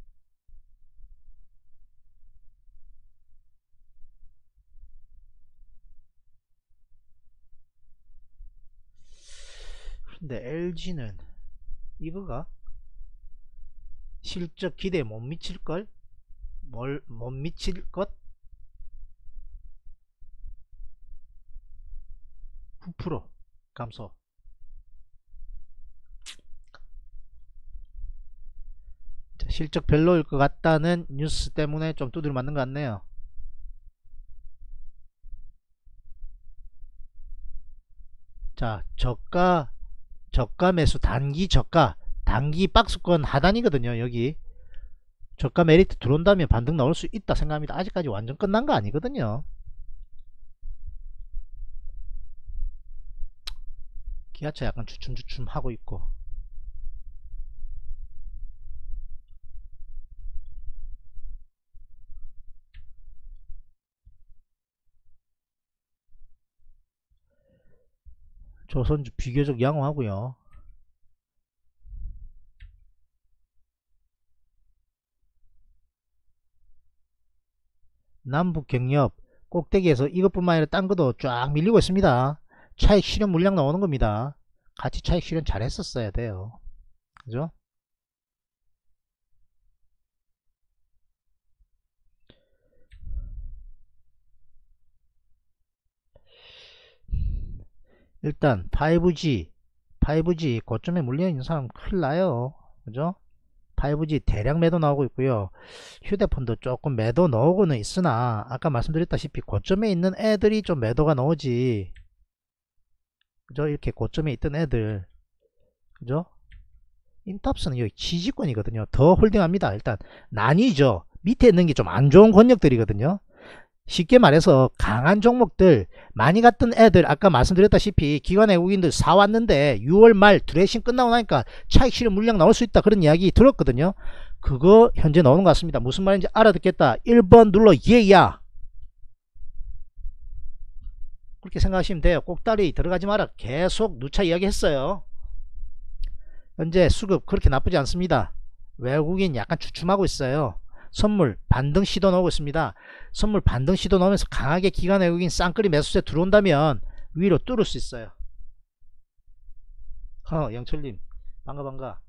근데 LG는 이거가 실적 기대에 못 미칠걸? 못 미칠 것? 9% 감소. 자, 실적 별로일 것 같다는 뉴스 때문에 좀 두드려 맞는 것 같네요. 자, 저가 매수 단기 박스권 하단이거든요. 여기 저가 메리트 들어온다면 반등 나올 수 있다 생각합니다. 아직까지 완전 끝난 거 아니거든요. 기아차 약간 주춤주춤 하고 있고. 조선주 비교적 양호하고요. 남북 경협 꼭대기에서 이것뿐만 아니라 딴 것도 쫙 밀리고 있습니다. 차익 실현 물량 나오는 겁니다. 같이 차익 실현 잘 했었어야 돼요. 그죠? 일단 5G 고점에 물려있는 사람 큰일 나요. 그죠? 5G 대량 매도 나오고 있고요. 휴대폰도 조금 매도 나오고는 있으나 아까 말씀드렸다시피 고점에 있는 애들이 좀 매도가 나오지. 그죠? 이렇게 고점에 있던 애들. 그죠? 인탑스는 여기 지지권이거든요. 더 홀딩합니다. 일단 나뉘죠. 밑에 있는 게 좀 안 좋은 권역들이거든요. 쉽게 말해서 강한 종목들 많이 갔던 애들 아까 말씀드렸다시피 기관 외국인들 사왔는데 6월 말 드레싱 끝나고 나니까 차익 실현 물량 나올 수 있다 그런 이야기 들었거든요. 그거 현재 나오는 것 같습니다. 무슨 말인지 알아듣겠다. 1번 눌러 예야. 그렇게 생각하시면 돼요. 꼭다리 들어가지 마라. 계속 누차 이야기 했어요. 현재 수급 그렇게 나쁘지 않습니다. 외국인 약간 주춤하고 있어요. 선물 반등 시도 나오고 있습니다. 선물 반등 시도 나오면서 강하게 기관 외국인 쌍끌이 매수세 들어온다면 위로 뚫을 수 있어요. 영철님 반가.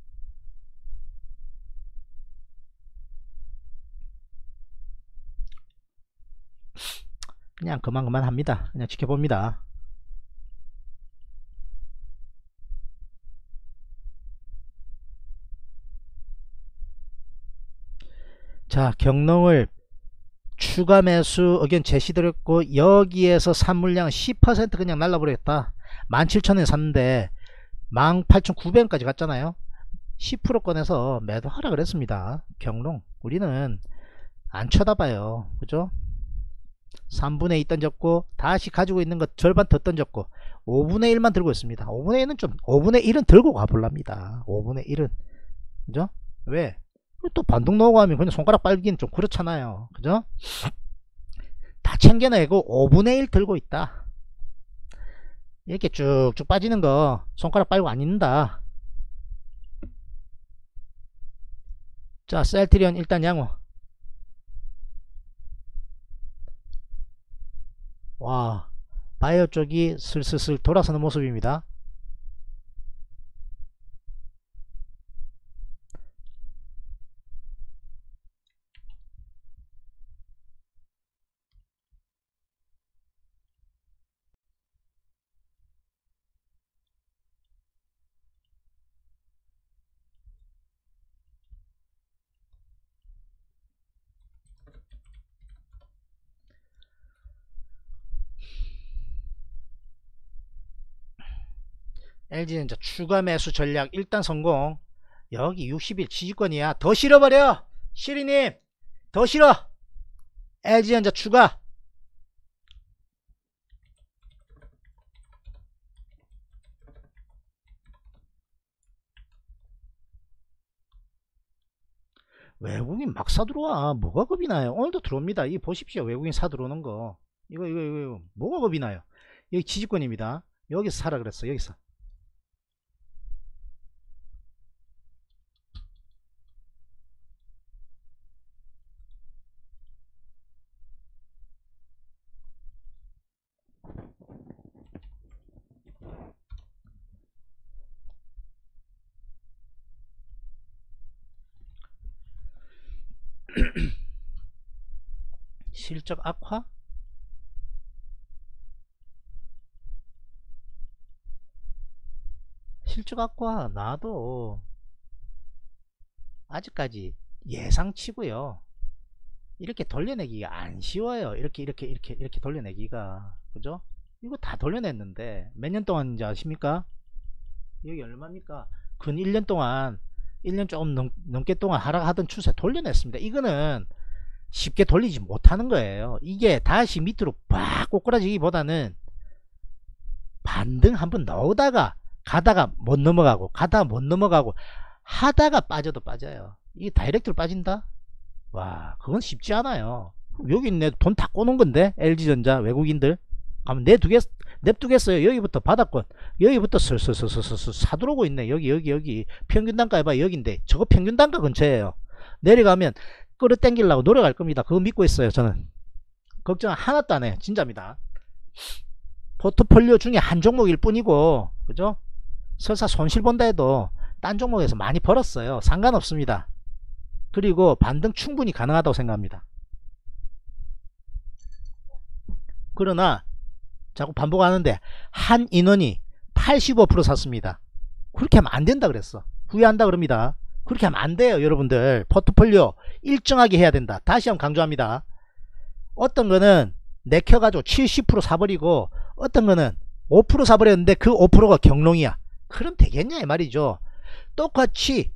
그냥 그만 합니다. 그냥 지켜봅니다. 자, 경농을 추가 매수 의견 제시드렸고 여기에서 산 물량 10% 그냥 날라버렸다. 17,000원에 샀는데 18,900원까지 갔잖아요. 10% 꺼내서 매도하라 그랬습니다. 경농 우리는 안 쳐다봐요. 그죠? 3분의 2 던졌고 다시 가지고 있는 것 절반 더 던졌고 5분의 1만 들고 있습니다. 5분의 1은 들고 가볼랍니다. 5분의 1은 그죠? 왜? 또 반등 나오고 하면 그냥 손가락 빨기는 좀 그렇잖아요. 그죠? 다 챙겨내고 5분의 1 들고 있다. 이렇게 쭉쭉 빠지는 거 손가락 빨고 안 있는다. 자, 셀트리온 일단 양호. 와, 바이오 쪽이 슬슬슬 돌아서는 모습입니다. LG전자 추가 매수 전략 일단 성공. 여기 60일 지지권이야. 더 실어버려 시리님, 더 실어. LG전자 추가. 외국인 막 사들어와. 뭐가 겁이 나요. 오늘도 들어옵니다. 이 보십시오. 외국인 사들어오는 거. 이거 뭐가 겁이 나요. 여기 지지권입니다. 여기서 사라 그랬어. 여기서. 실적 악화? 실적 악화 나도 아직까지 예상치고요. 이렇게 돌려내기가 안 쉬워요. 이렇게 돌려내기가. 그죠? 이거 다 돌려냈는데 몇 년 동안인지 아십니까? 여기 얼마입니까? 근 1년 동안 1년 조금 넘게 동안 하락하던 추세 돌려냈습니다. 이거는 쉽게 돌리지 못하는 거예요. 이게 다시 밑으로 빡 꼬꾸라지기보다는 반등 한번 넣다가 가다가 못 넘어가고 가다가 못 넘어가고 하다가 빠져도 빠져요. 이게 다이렉트로 빠진다? 와, 그건 쉽지 않아요. 여기 내 돈 다 꼬는 건데 LG전자 외국인들 가면 냅두겠어요. 여기부터 바닥권, 여기부터 슬슬슬슬슬 사들어오고 있네. 여기 평균 단가 해봐. 여기인데 저거 평균 단가 근처에요. 내려가면 끌어당기려고 노력할 겁니다. 그거 믿고 있어요. 저는 걱정 하나도 안 해요. 진짜입니다. 포트폴리오 중에 한 종목일 뿐이고, 그죠? 설사 손실 본다 해도 딴 종목에서 많이 벌었어요. 상관없습니다. 그리고 반등 충분히 가능하다고 생각합니다. 그러나 자꾸 반복하는데 한 인원이 85% 샀습니다. 그렇게 하면 안 된다 그랬어. 후회한다 그럽니다. 그렇게 하면 안 돼요. 여러분들 포트폴리오 일정하게 해야 된다. 다시 한번 강조합니다. 어떤 거는 내켜가지고 70% 사버리고 어떤 거는 5% 사버렸는데 그 5%가 경롱이야. 그럼 되겠냐 이 말이죠. 똑같이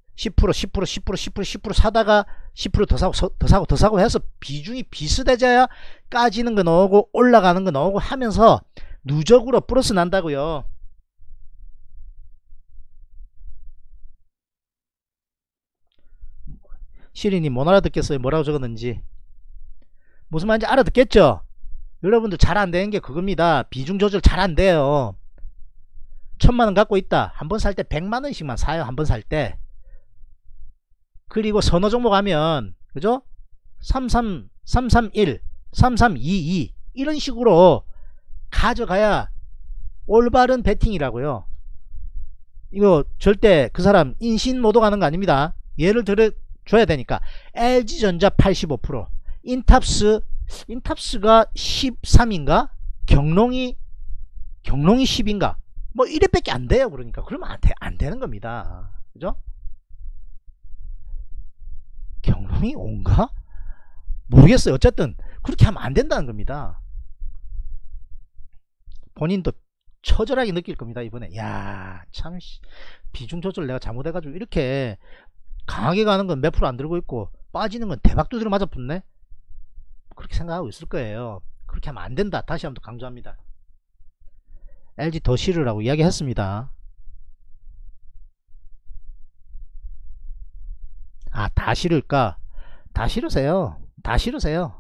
10% 사다가 10% 더 사고 해서 비중이 비슷해져야 까지는 거 나오고 올라가는 거 나오고 하면서 누적으로 플러스 난다고요. 시린이 못 알아듣겠어요. 뭐라고 적었는지. 무슨 말인지 알아듣겠죠? 여러분들 잘 안되는 게 그겁니다. 비중 조절 잘 안돼요. 1000만원 갖고 있다. 한번 살 때 100만원씩만 사요. 한번 살 때. 그리고 서너 종목 하면 그죠? 331 3322 이런 식으로 가져가야 올바른 베팅이라고요. 이거 절대 그 사람 인신 모독 하는 거 아닙니다. 예를 들어 줘야 되니까. LG전자 85%, 인탑스가 13인가? 경롱이 10인가? 뭐 이래밖에 안 돼요. 그러니까 그러면 안 되는 겁니다. 그죠? 경롱이 5인가? 모르겠어요. 어쨌든 그렇게 하면 안 된다는 겁니다. 본인도 처절하게 느낄 겁니다. 이번에. 야, 참 비중 조절 내가 잘못해가지고 이렇게 강하게 가는 건 몇 프로 안 들고 있고 빠지는 건 대박 두드려 맞아 붙네. 그렇게 생각하고 있을 거예요. 그렇게 하면 안 된다. 다시 한번 강조합니다. LG 더 실으라고 이야기했습니다. 아, 다 실을까? 다 실으세요. 다 실으세요.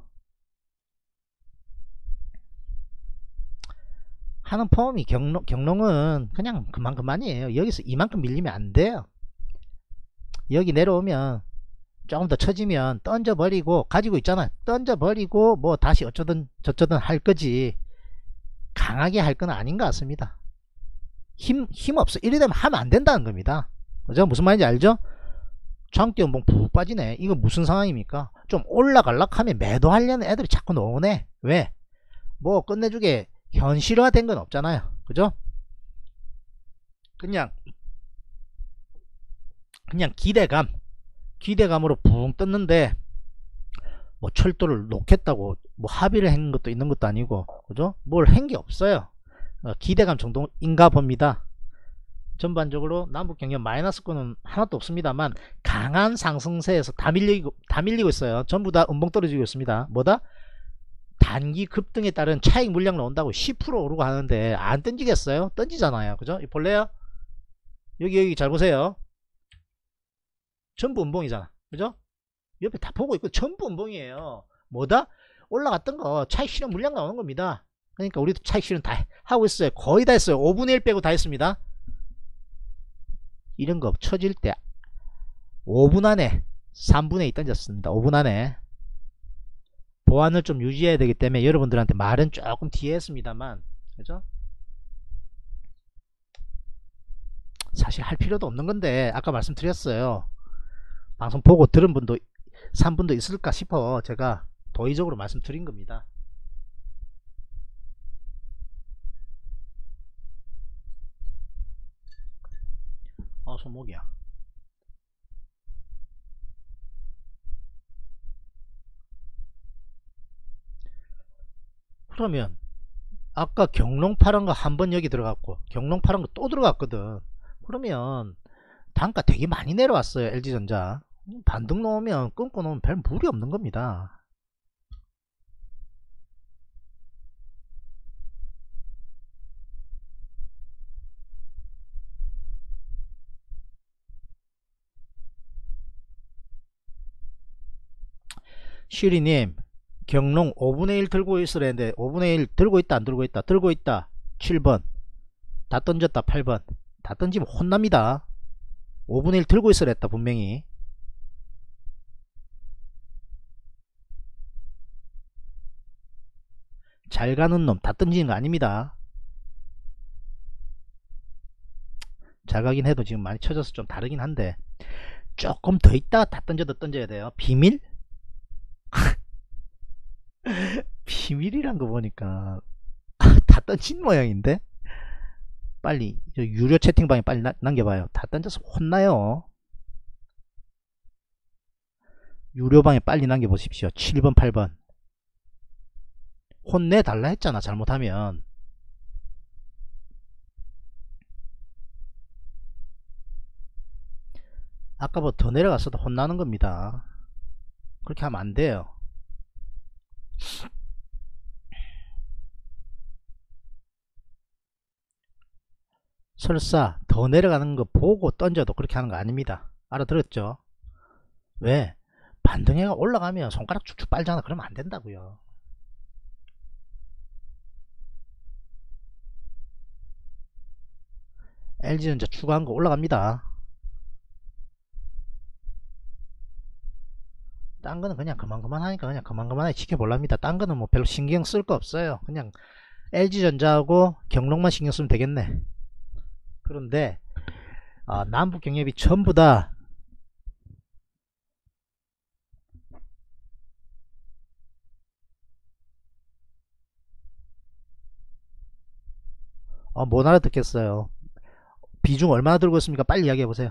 하는 폼이 경롱은 그냥 그만이에요. 여기서 이만큼 밀리면 안 돼요. 여기 내려오면 조금 더 처지면 던져버리고, 가지고 있잖아, 던져버리고 뭐 다시 어쩌든 저쩌든 할 거지, 강하게 할 건 아닌 것 같습니다. 힘 없어, 이래 되면 하면 안 된다는 겁니다. 그죠? 무슨 말인지 알죠? 장기 연봉 푹 빠지네. 이거 무슨 상황입니까? 좀 올라갈락 하면 매도하려는 애들이 자꾸 나오네. 왜? 뭐 끝내주게 현실화 된 건 없잖아요. 그죠? 그냥 기대감으로 붕 떴는데, 뭐 철도를 놓겠다고 뭐 합의를 한 것도 있는 것도 아니고, 그죠? 뭘 한 게 없어요. 기대감 정도인가 봅니다. 전반적으로 남북경협 마이너스권은 하나도 없습니다만, 강한 상승세에서 다 밀리고 있어요. 전부 다 음봉 떨어지고 있습니다. 뭐다? 단기 급등에 따른 차익 물량 나온다고 10% 오르고 하는데 안 던지겠어요? 던지잖아요. 그죠? 볼래요? 여기 잘 보세요. 전부 음봉이잖아. 그죠? 옆에 다 보고 있고 전부 음봉이에요. 뭐다? 올라갔던 거 차익 실현 물량 나오는 겁니다. 그러니까 우리도 차익 실현 다 하고 있어요. 거의 다 했어요. 5분의 1 빼고 다 했습니다. 이런 거 쳐질 때 5분 안에 3분의 2 던졌습니다. 5분 안에. 보안을 좀 유지해야 되기 때문에 여러분들한테 말은 조금 뒤에 했습니다만, 그죠? 사실 할 필요도 없는 건데 아까 말씀드렸어요. 방송 보고 들은 분도 3분도 있을까 싶어 제가 도의적으로 말씀드린 겁니다. 손목이야. 그러면 아까 경롱 파란 거 한 번 여기 들어갔고 경롱 파란 거 또 들어갔거든. 그러면 단가 되게 많이 내려왔어요. LG전자 반등 놓으면 끊고 놓으면 별 무리 없는 겁니다. 시리님, 경롱 5분의 1 들고 있으랬는데 5분의 1 들고 있다 안 들고 있다? 들고 있다. 7번 다 던졌다. 8번 다 던지면 혼납니다. 5분의 1 들고 있으랬다 분명히. 잘 가는 놈 다 던지는 거 아닙니다. 잘 가긴 해도 지금 많이 쳐져서 좀 다르긴 한데, 조금 더 있다가 다 던져야 돼요. 비밀? 비밀이란 거 보니까 다 던진 모양인데, 빨리 유료 채팅방에 빨리 남겨봐요. 다 던져서 혼나요. 유료방에 빨리 남겨보십시오. 7번 8번 혼내달라 했잖아. 잘못하면. 아까보다 더 내려갔어도 혼나는 겁니다. 그렇게 하면 안 돼요. 설사 더 내려가는 거 보고 던져도 그렇게 하는 거 아닙니다. 알아들었죠? 왜? 반등해가 올라가면 손가락 쭉쭉 빨잖아. 그러면 안 된다고요. LG전자 추가한 거 올라갑니다. 딴 거는 그냥 그만 하니까 그냥 그만하게 지켜볼랍니다. 딴 거는 뭐 별로 신경 쓸 거 없어요. 그냥 LG전자하고 경록만 신경 쓰면 되겠네. 그런데 남북 경협이 전부 다 못 알아듣겠어요. 비중 얼마나 들고 있습니까? 빨리 이야기해 보세요.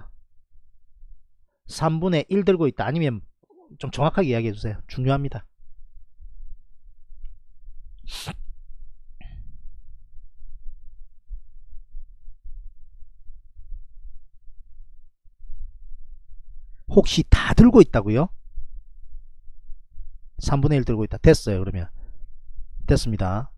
3분의 1 들고 있다. 아니면 좀 정확하게 이야기해 주세요. 중요합니다. 혹시 다 들고 있다고요? 3분의 1 들고 있다. 됐어요. 그러면 됐습니다.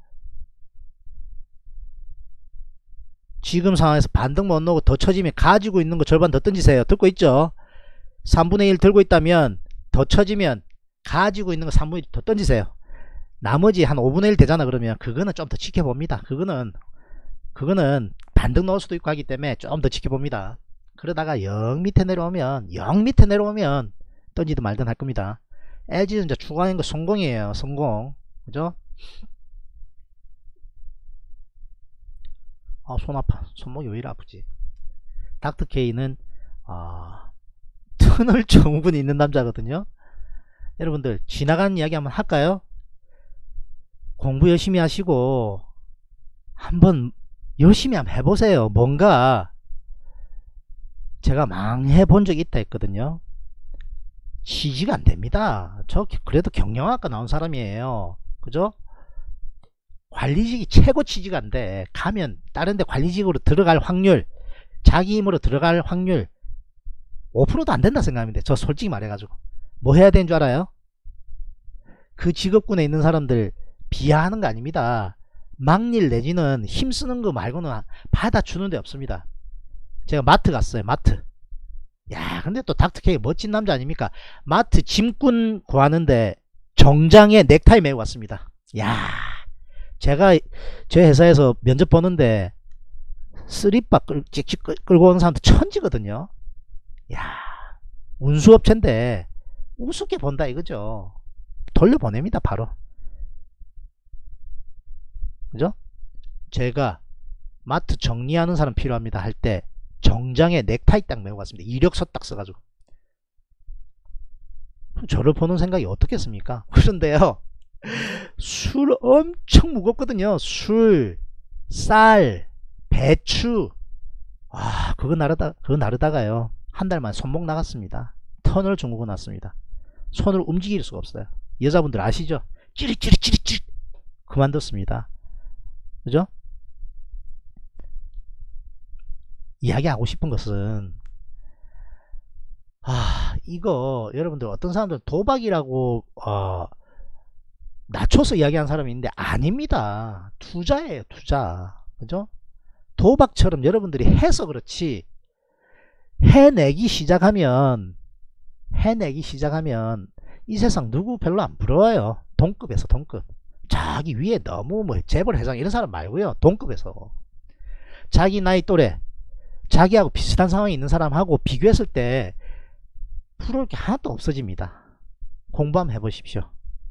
지금 상황에서 반등 못 넣고 더 처지면 가지고 있는 거 절반 더 던지세요. 듣고 있죠? 3분의 1 들고 있다면 더 처지면 가지고 있는 거 3분의 1 더 던지세요. 나머지 한 5분의 1 되잖아. 그러면 그거는 좀 더 지켜봅니다. 그거는 반등 넣을 수도 있고 하기 때문에 좀 더 지켜봅니다. 그러다가 영 밑에 내려오면 던지든 말든 할 겁니다. LG전자 추가하는 거 성공이에요. 성공. 그죠? 손 아파. 손목이 왜 이리 아프지? 닥터케이는 터널 증후군이 있는 남자거든요. 여러분들 지나가는 이야기 한번 할까요? 공부 열심히 하시고 한번 열심히 한번 해보세요. 뭔가 제가 망해본 적이 있다 했거든요. 취지가 안됩니다. 저 그래도 경영학과 나온 사람이에요. 그죠? 관리직이 최고 취지가 안돼. 가면 다른데 관리직으로 들어갈 확률, 자기 힘으로 들어갈 확률 5%도 안된다 생각합니다. 저 솔직히 말해가지고 뭐 해야 되는 줄 알아요? 그 직업군에 있는 사람들 비하하는 거 아닙니다. 막일 내지는 힘쓰는 거 말고는 받아주는 데 없습니다. 제가 마트 갔어요. 마트. 야, 근데 또 닥터케이 멋진 남자 아닙니까? 마트 짐꾼 구하는데 정장에 넥타이 메고 왔습니다. 야, 제가 제 회사에서 면접 보는데 쓰리박 찍찍 끌고 오는 사람도 천지거든요. 야, 운수업체인데 우습게 본다 이거죠. 돌려보냅니다 바로. 그죠? 제가 마트 정리하는 사람 필요합니다 할 때 정장에 넥타이 딱 메고 갔습니다. 이력서 딱 써가지고. 저를 보는 생각이 어떻겠습니까? 그런데요, 술 엄청 무겁거든요. 술, 쌀, 배추. 그거 나르다가요 한 달 만에 손목 나갔습니다. 터널 증후군 났습니다. 손을 움직일 수가 없어요. 여자분들 아시죠? 찌릿찌릿찌릿찌릿 그만뒀습니다. 그죠? 이야기하고 싶은 것은 이거 여러분들 어떤 사람들은 도박이라고 낮춰서 이야기하는 사람이 있는데 아닙니다. 투자예요. 투자. 그죠? 도박처럼 여러분들이 해서 그렇지 해내기 시작하면 이 세상 누구 별로 안 부러워요. 동급에서 동급. 자기 위에 너무 뭐 재벌 회장 이런 사람 말고요. 동급에서 자기 나이 또래 자기하고 비슷한 상황에 있는 사람하고 비교했을 때 부러울 게 하나도 없어집니다. 공부 한번 해보십시오.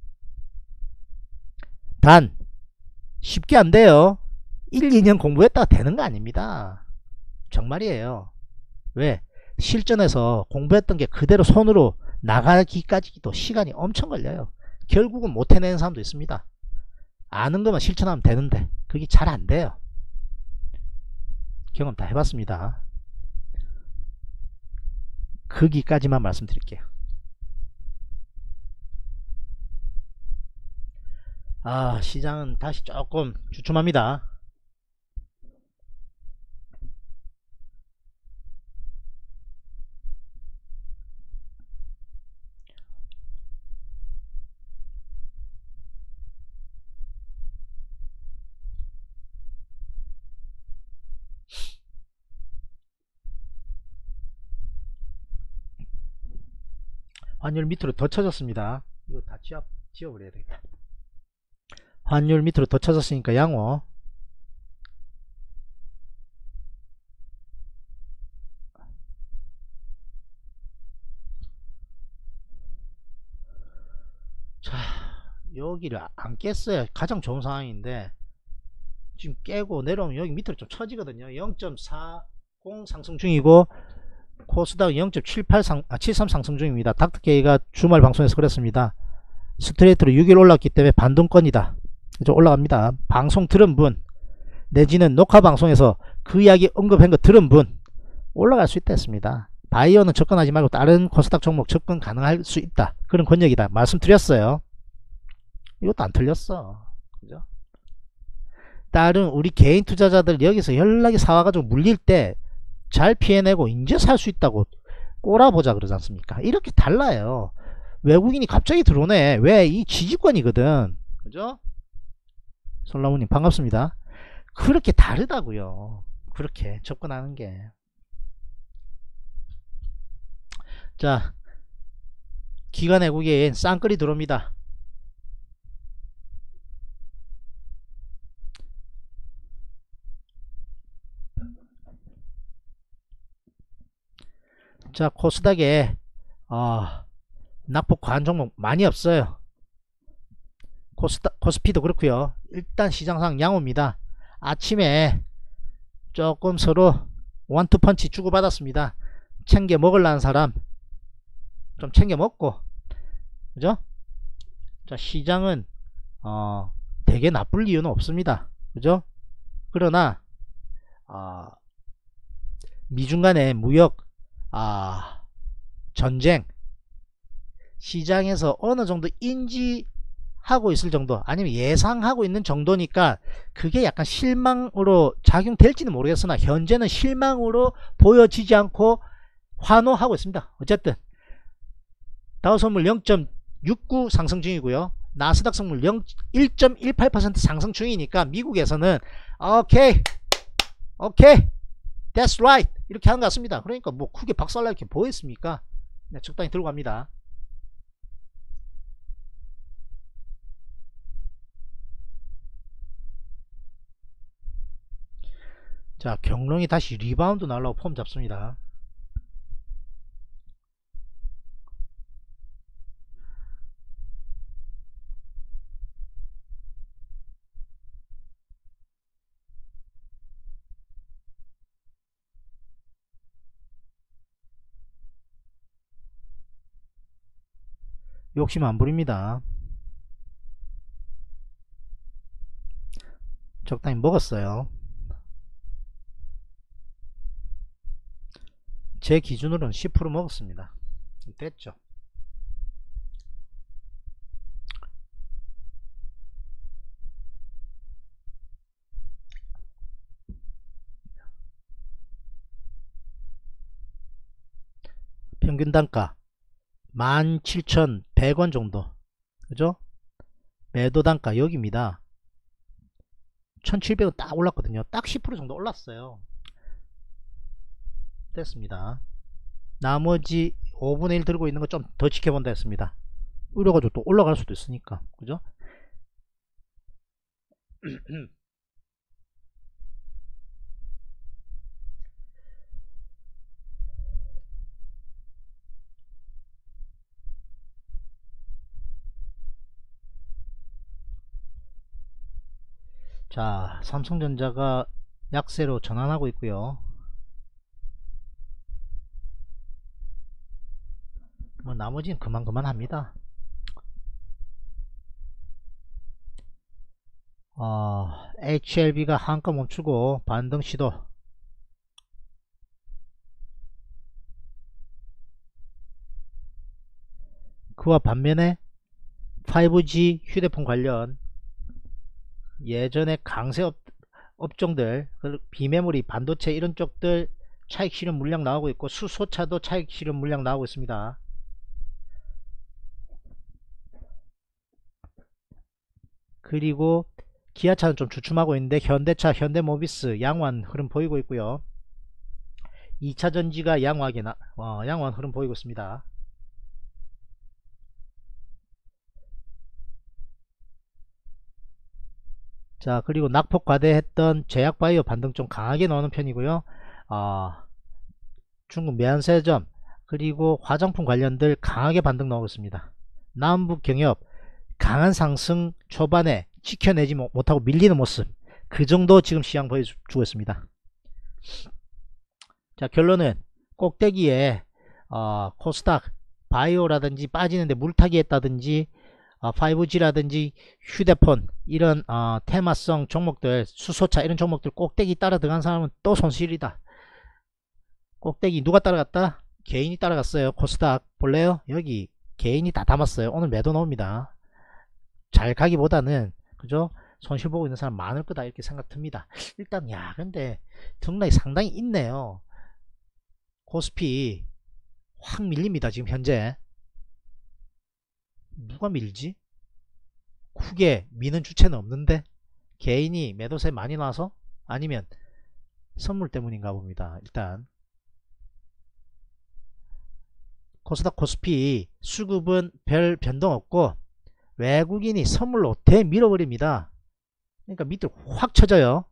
단 쉽게 안 돼요. 1, 2년 공부했다가 되는 거 아닙니다. 정말이에요. 왜? 실전에서 공부했던 게 그대로 손으로 나가기까지도 시간이 엄청 걸려요. 결국은 못 해내는 사람도 있습니다. 아는 것만 실천하면 되는데 그게 잘 안 돼요. 경험 다 해봤습니다. 거기까지만 말씀드릴게요. 시장은 다시 조금 주춤합니다. 환율 밑으로 더 쳐졌습니다. 이거 다 지워버려야 되겠다. 환율 밑으로 더 쳐졌으니까 양호. 자, 여기를 안 깼어요. 가장 좋은 상황인데 지금 깨고 내려오면 여기 밑으로 좀 쳐지거든요. 0.40 상승 중이고 코스닥 0.73 상승 중입니다. 닥터케이가 주말 방송에서 그랬습니다. 스트레이트로 6일 올랐기 때문에 반동권이다. 이제 올라갑니다. 방송 들은 분 내지는 녹화 방송에서 그 이야기 언급한 거 들은 분 올라갈 수 있다 했습니다. 바이오는 접근하지 말고 다른 코스닥 종목 접근 가능할 수 있다. 그런 권역이다. 말씀드렸어요. 이것도 안 틀렸어. 그죠? 다른 우리 개인 투자자들 여기서 연락이 사와가지고 물릴 때 잘 피해내고 이제 살 수 있다고 꼬라보자 그러지 않습니까? 이렇게 달라요. 외국인이 갑자기 들어오네. 왜? 이 지지권이거든. 그죠? 솔라무님 반갑습니다. 그렇게 다르다고요. 그렇게 접근하는 게. 자, 기관 외국인 쌍끌이 들어옵니다. 자, 코스닥에 낙폭 과한 종목 많이 없어요. 코스피도 그렇고요. 일단 시장상 양호입니다. 아침에 조금 서로 원투펀치 주고받았습니다. 챙겨 먹으려는 사람 좀 챙겨 먹고, 그죠? 자, 시장은 되게 나쁠 이유는 없습니다. 그죠? 그러나 미중 간의 무역 전쟁, 시장에서 어느 정도 인지하고 있을 정도, 아니면 예상하고 있는 정도니까 그게 약간 실망으로 작용될지는 모르겠으나 현재는 실망으로 보여지지 않고 환호하고 있습니다. 어쨌든 다우선물 0.69 상승 중이고요. 나스닥 선물 1.18% 상승 중이니까 미국에서는 오케이 that's right 이렇게 하는 것 같습니다. 그러니까 뭐 크게 박살나 이렇게 보였습니까? 네, 적당히 들고 갑니다. 자, 경롱이 다시 리바운드 날라고 폼 잡습니다. 욕심 안 부립니다. 적당히 먹었어요. 제 기준으로는 10% 먹었습니다. 됐죠. 평균 단가 17,100원 정도, 그죠? 매도 단가 여기입니다. 1,700원 딱 올랐거든요. 딱 10% 정도 올랐어요. 됐습니다. 나머지 5분의 1 들고 있는 거 좀 더 지켜본다 했습니다. 이래가지고 또 올라갈 수도 있으니까, 그죠? 자, 삼성전자가 약세로 전환하고 있고요. 뭐 나머지는 그만 합니다. HLB가 한껏 멈추고 반등 시도. 그와 반면에 5G 휴대폰 관련 예전에 강세 업종들, 비메모리, 반도체 이런 쪽들 차익 실현 물량 나오고 있고, 수소차도 차익 실현 물량 나오고 있습니다. 그리고 기아차는 좀 주춤하고 있는데 현대차, 현대모비스 양호한 흐름 보이고 있고요. 2차전지가 양호한 흐름 보이고 있습니다. 자, 그리고 낙폭 과대했던 제약바이오 반등 좀 강하게 나오는 편이고요. 중국 매한세점 그리고 화장품 관련들 강하게 반등 나오고 있습니다. 남북경협 강한 상승 초반에 지켜내지 못하고 밀리는 모습, 그 정도 지금 시장 보여주고 있습니다. 자, 결론은 꼭대기에 코스닥 바이오라든지 빠지는데 물타기 했다든지 5G라든지 휴대폰 이런 테마성 종목들, 수소차 이런 종목들 꼭대기 따라 들어간 사람은 또 손실이다. 꼭대기 누가 따라갔다? 개인이 따라갔어요. 코스닥 볼래요? 여기 개인이 다 담았어요. 오늘 매도 나옵니다. 잘 가기보다는, 그죠? 손실 보고 있는 사람 많을 거다 이렇게 생각 듭니다. 일단 근데 등락이 상당히 있네요. 코스피 확 밀립니다. 지금 현재 누가 밀지? 크게 미는 주체는 없는데 개인이 매도세 많이 나서, 아니면 선물 때문인가 봅니다. 일단 코스닥 코스피 수급은 별 변동 없고 외국인이 선물로 대밀어버립니다. 그러니까 밑으로 확 쳐져요.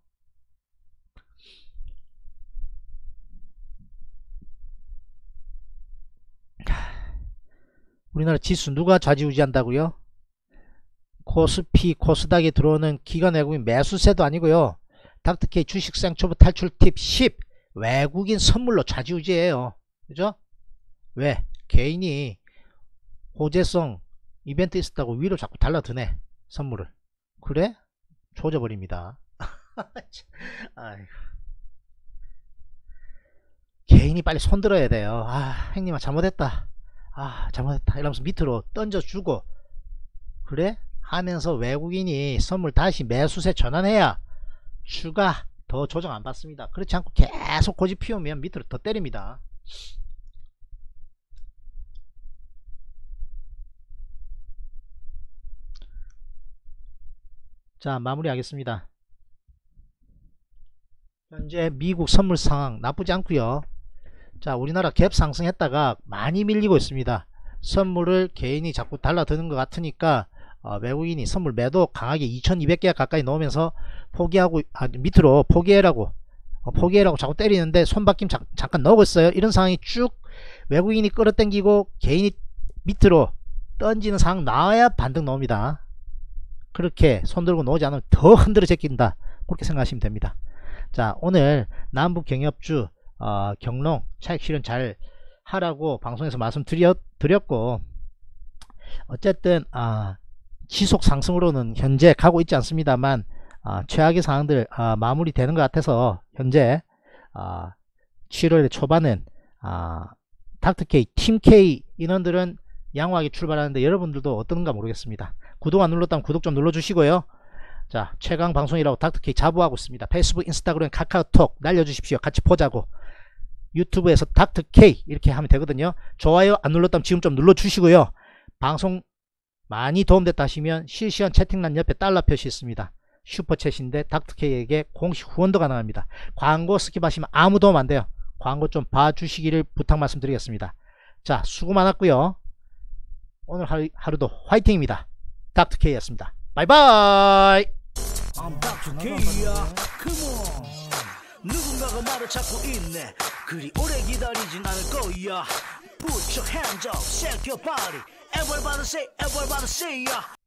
우리나라 지수 누가 좌지우지한다고요? 코스피, 코스닥에 들어오는 기관 외국인 매수세도 아니고요. 닥터케이 주식시장 초보 탈출 팁 10. 외국인 선물로 좌지우지해요. 그죠? 왜? 개인이 호재성 이벤트 있었다고 위로 자꾸 달라드네. 선물을. 그래? 조져버립니다. 아이고. 개인이 빨리 손들어야 돼요. 아, 형님아 잘못했다. 아, 잘못했다. 이러면서 밑으로 던져주고, 그래? 하면서 외국인이 선물 다시 매수세 전환해야 추가 더 조정 안 받습니다. 그렇지 않고 계속 고집 피우면 밑으로 더 때립니다. 자, 마무리하겠습니다. 현재 미국 선물 상황 나쁘지 않고요. 자, 우리나라 갭 상승했다가 많이 밀리고 있습니다. 선물을 개인이 자꾸 달라드는 것 같으니까 외국인이 선물 매도 강하게 2200개 가까이 넣으면서 포기하고, 밑으로 포기해라고 자꾸 때리는데 손바뀜 잠깐 넣고 있어요. 이런 상황이 쭉 외국인이 끌어당기고 개인이 밑으로 던지는 상황 나와야 반등 나옵니다. 그렇게 손들고 놓지 않으면 더 흔들어 제낀다. 그렇게 생각하시면 됩니다. 자, 오늘 남북 경협주 경롱 차익 실현 잘 하라고 방송에서 말씀드렸고, 어쨌든 지속 상승으로는 현재 가고 있지 않습니다만 최악의 상황들 마무리 되는 것 같아서 현재 7월 초반은 닥터케이, 팀K 인원들은 양호하게 출발하는데 여러분들도 어떤가 모르겠습니다. 구독 안 눌렀다면 구독 좀 눌러주시고요. 자, 최강 방송이라고 닥터케이 자부하고 있습니다. 페이스북, 인스타그램, 카카오톡 날려주십시오. 같이 보자고. 유튜브에서 닥터케이 이렇게 하면 되거든요. 좋아요 안 눌렀다면 지금 좀 눌러주시고요. 방송 많이 도움됐다 하시면 실시간 채팅란 옆에 달러 표시 있습니다. 슈퍼챗인데 닥터케이에게 공식 후원도 가능합니다. 광고 스킵하시면 아무 도움 안 돼요. 광고 좀 봐주시기를 부탁 말씀드리겠습니다. 자, 수고 많았고요. 오늘 하루도 화이팅입니다. 닥터케이였습니다. 바이바이. I'm Dr. K야. Come on. 누군가가 나를 찾고 있네. 그리 오래 기다리진 않을 거야. Put your hands up, shake your body. Everybody say, everybody say, yeah.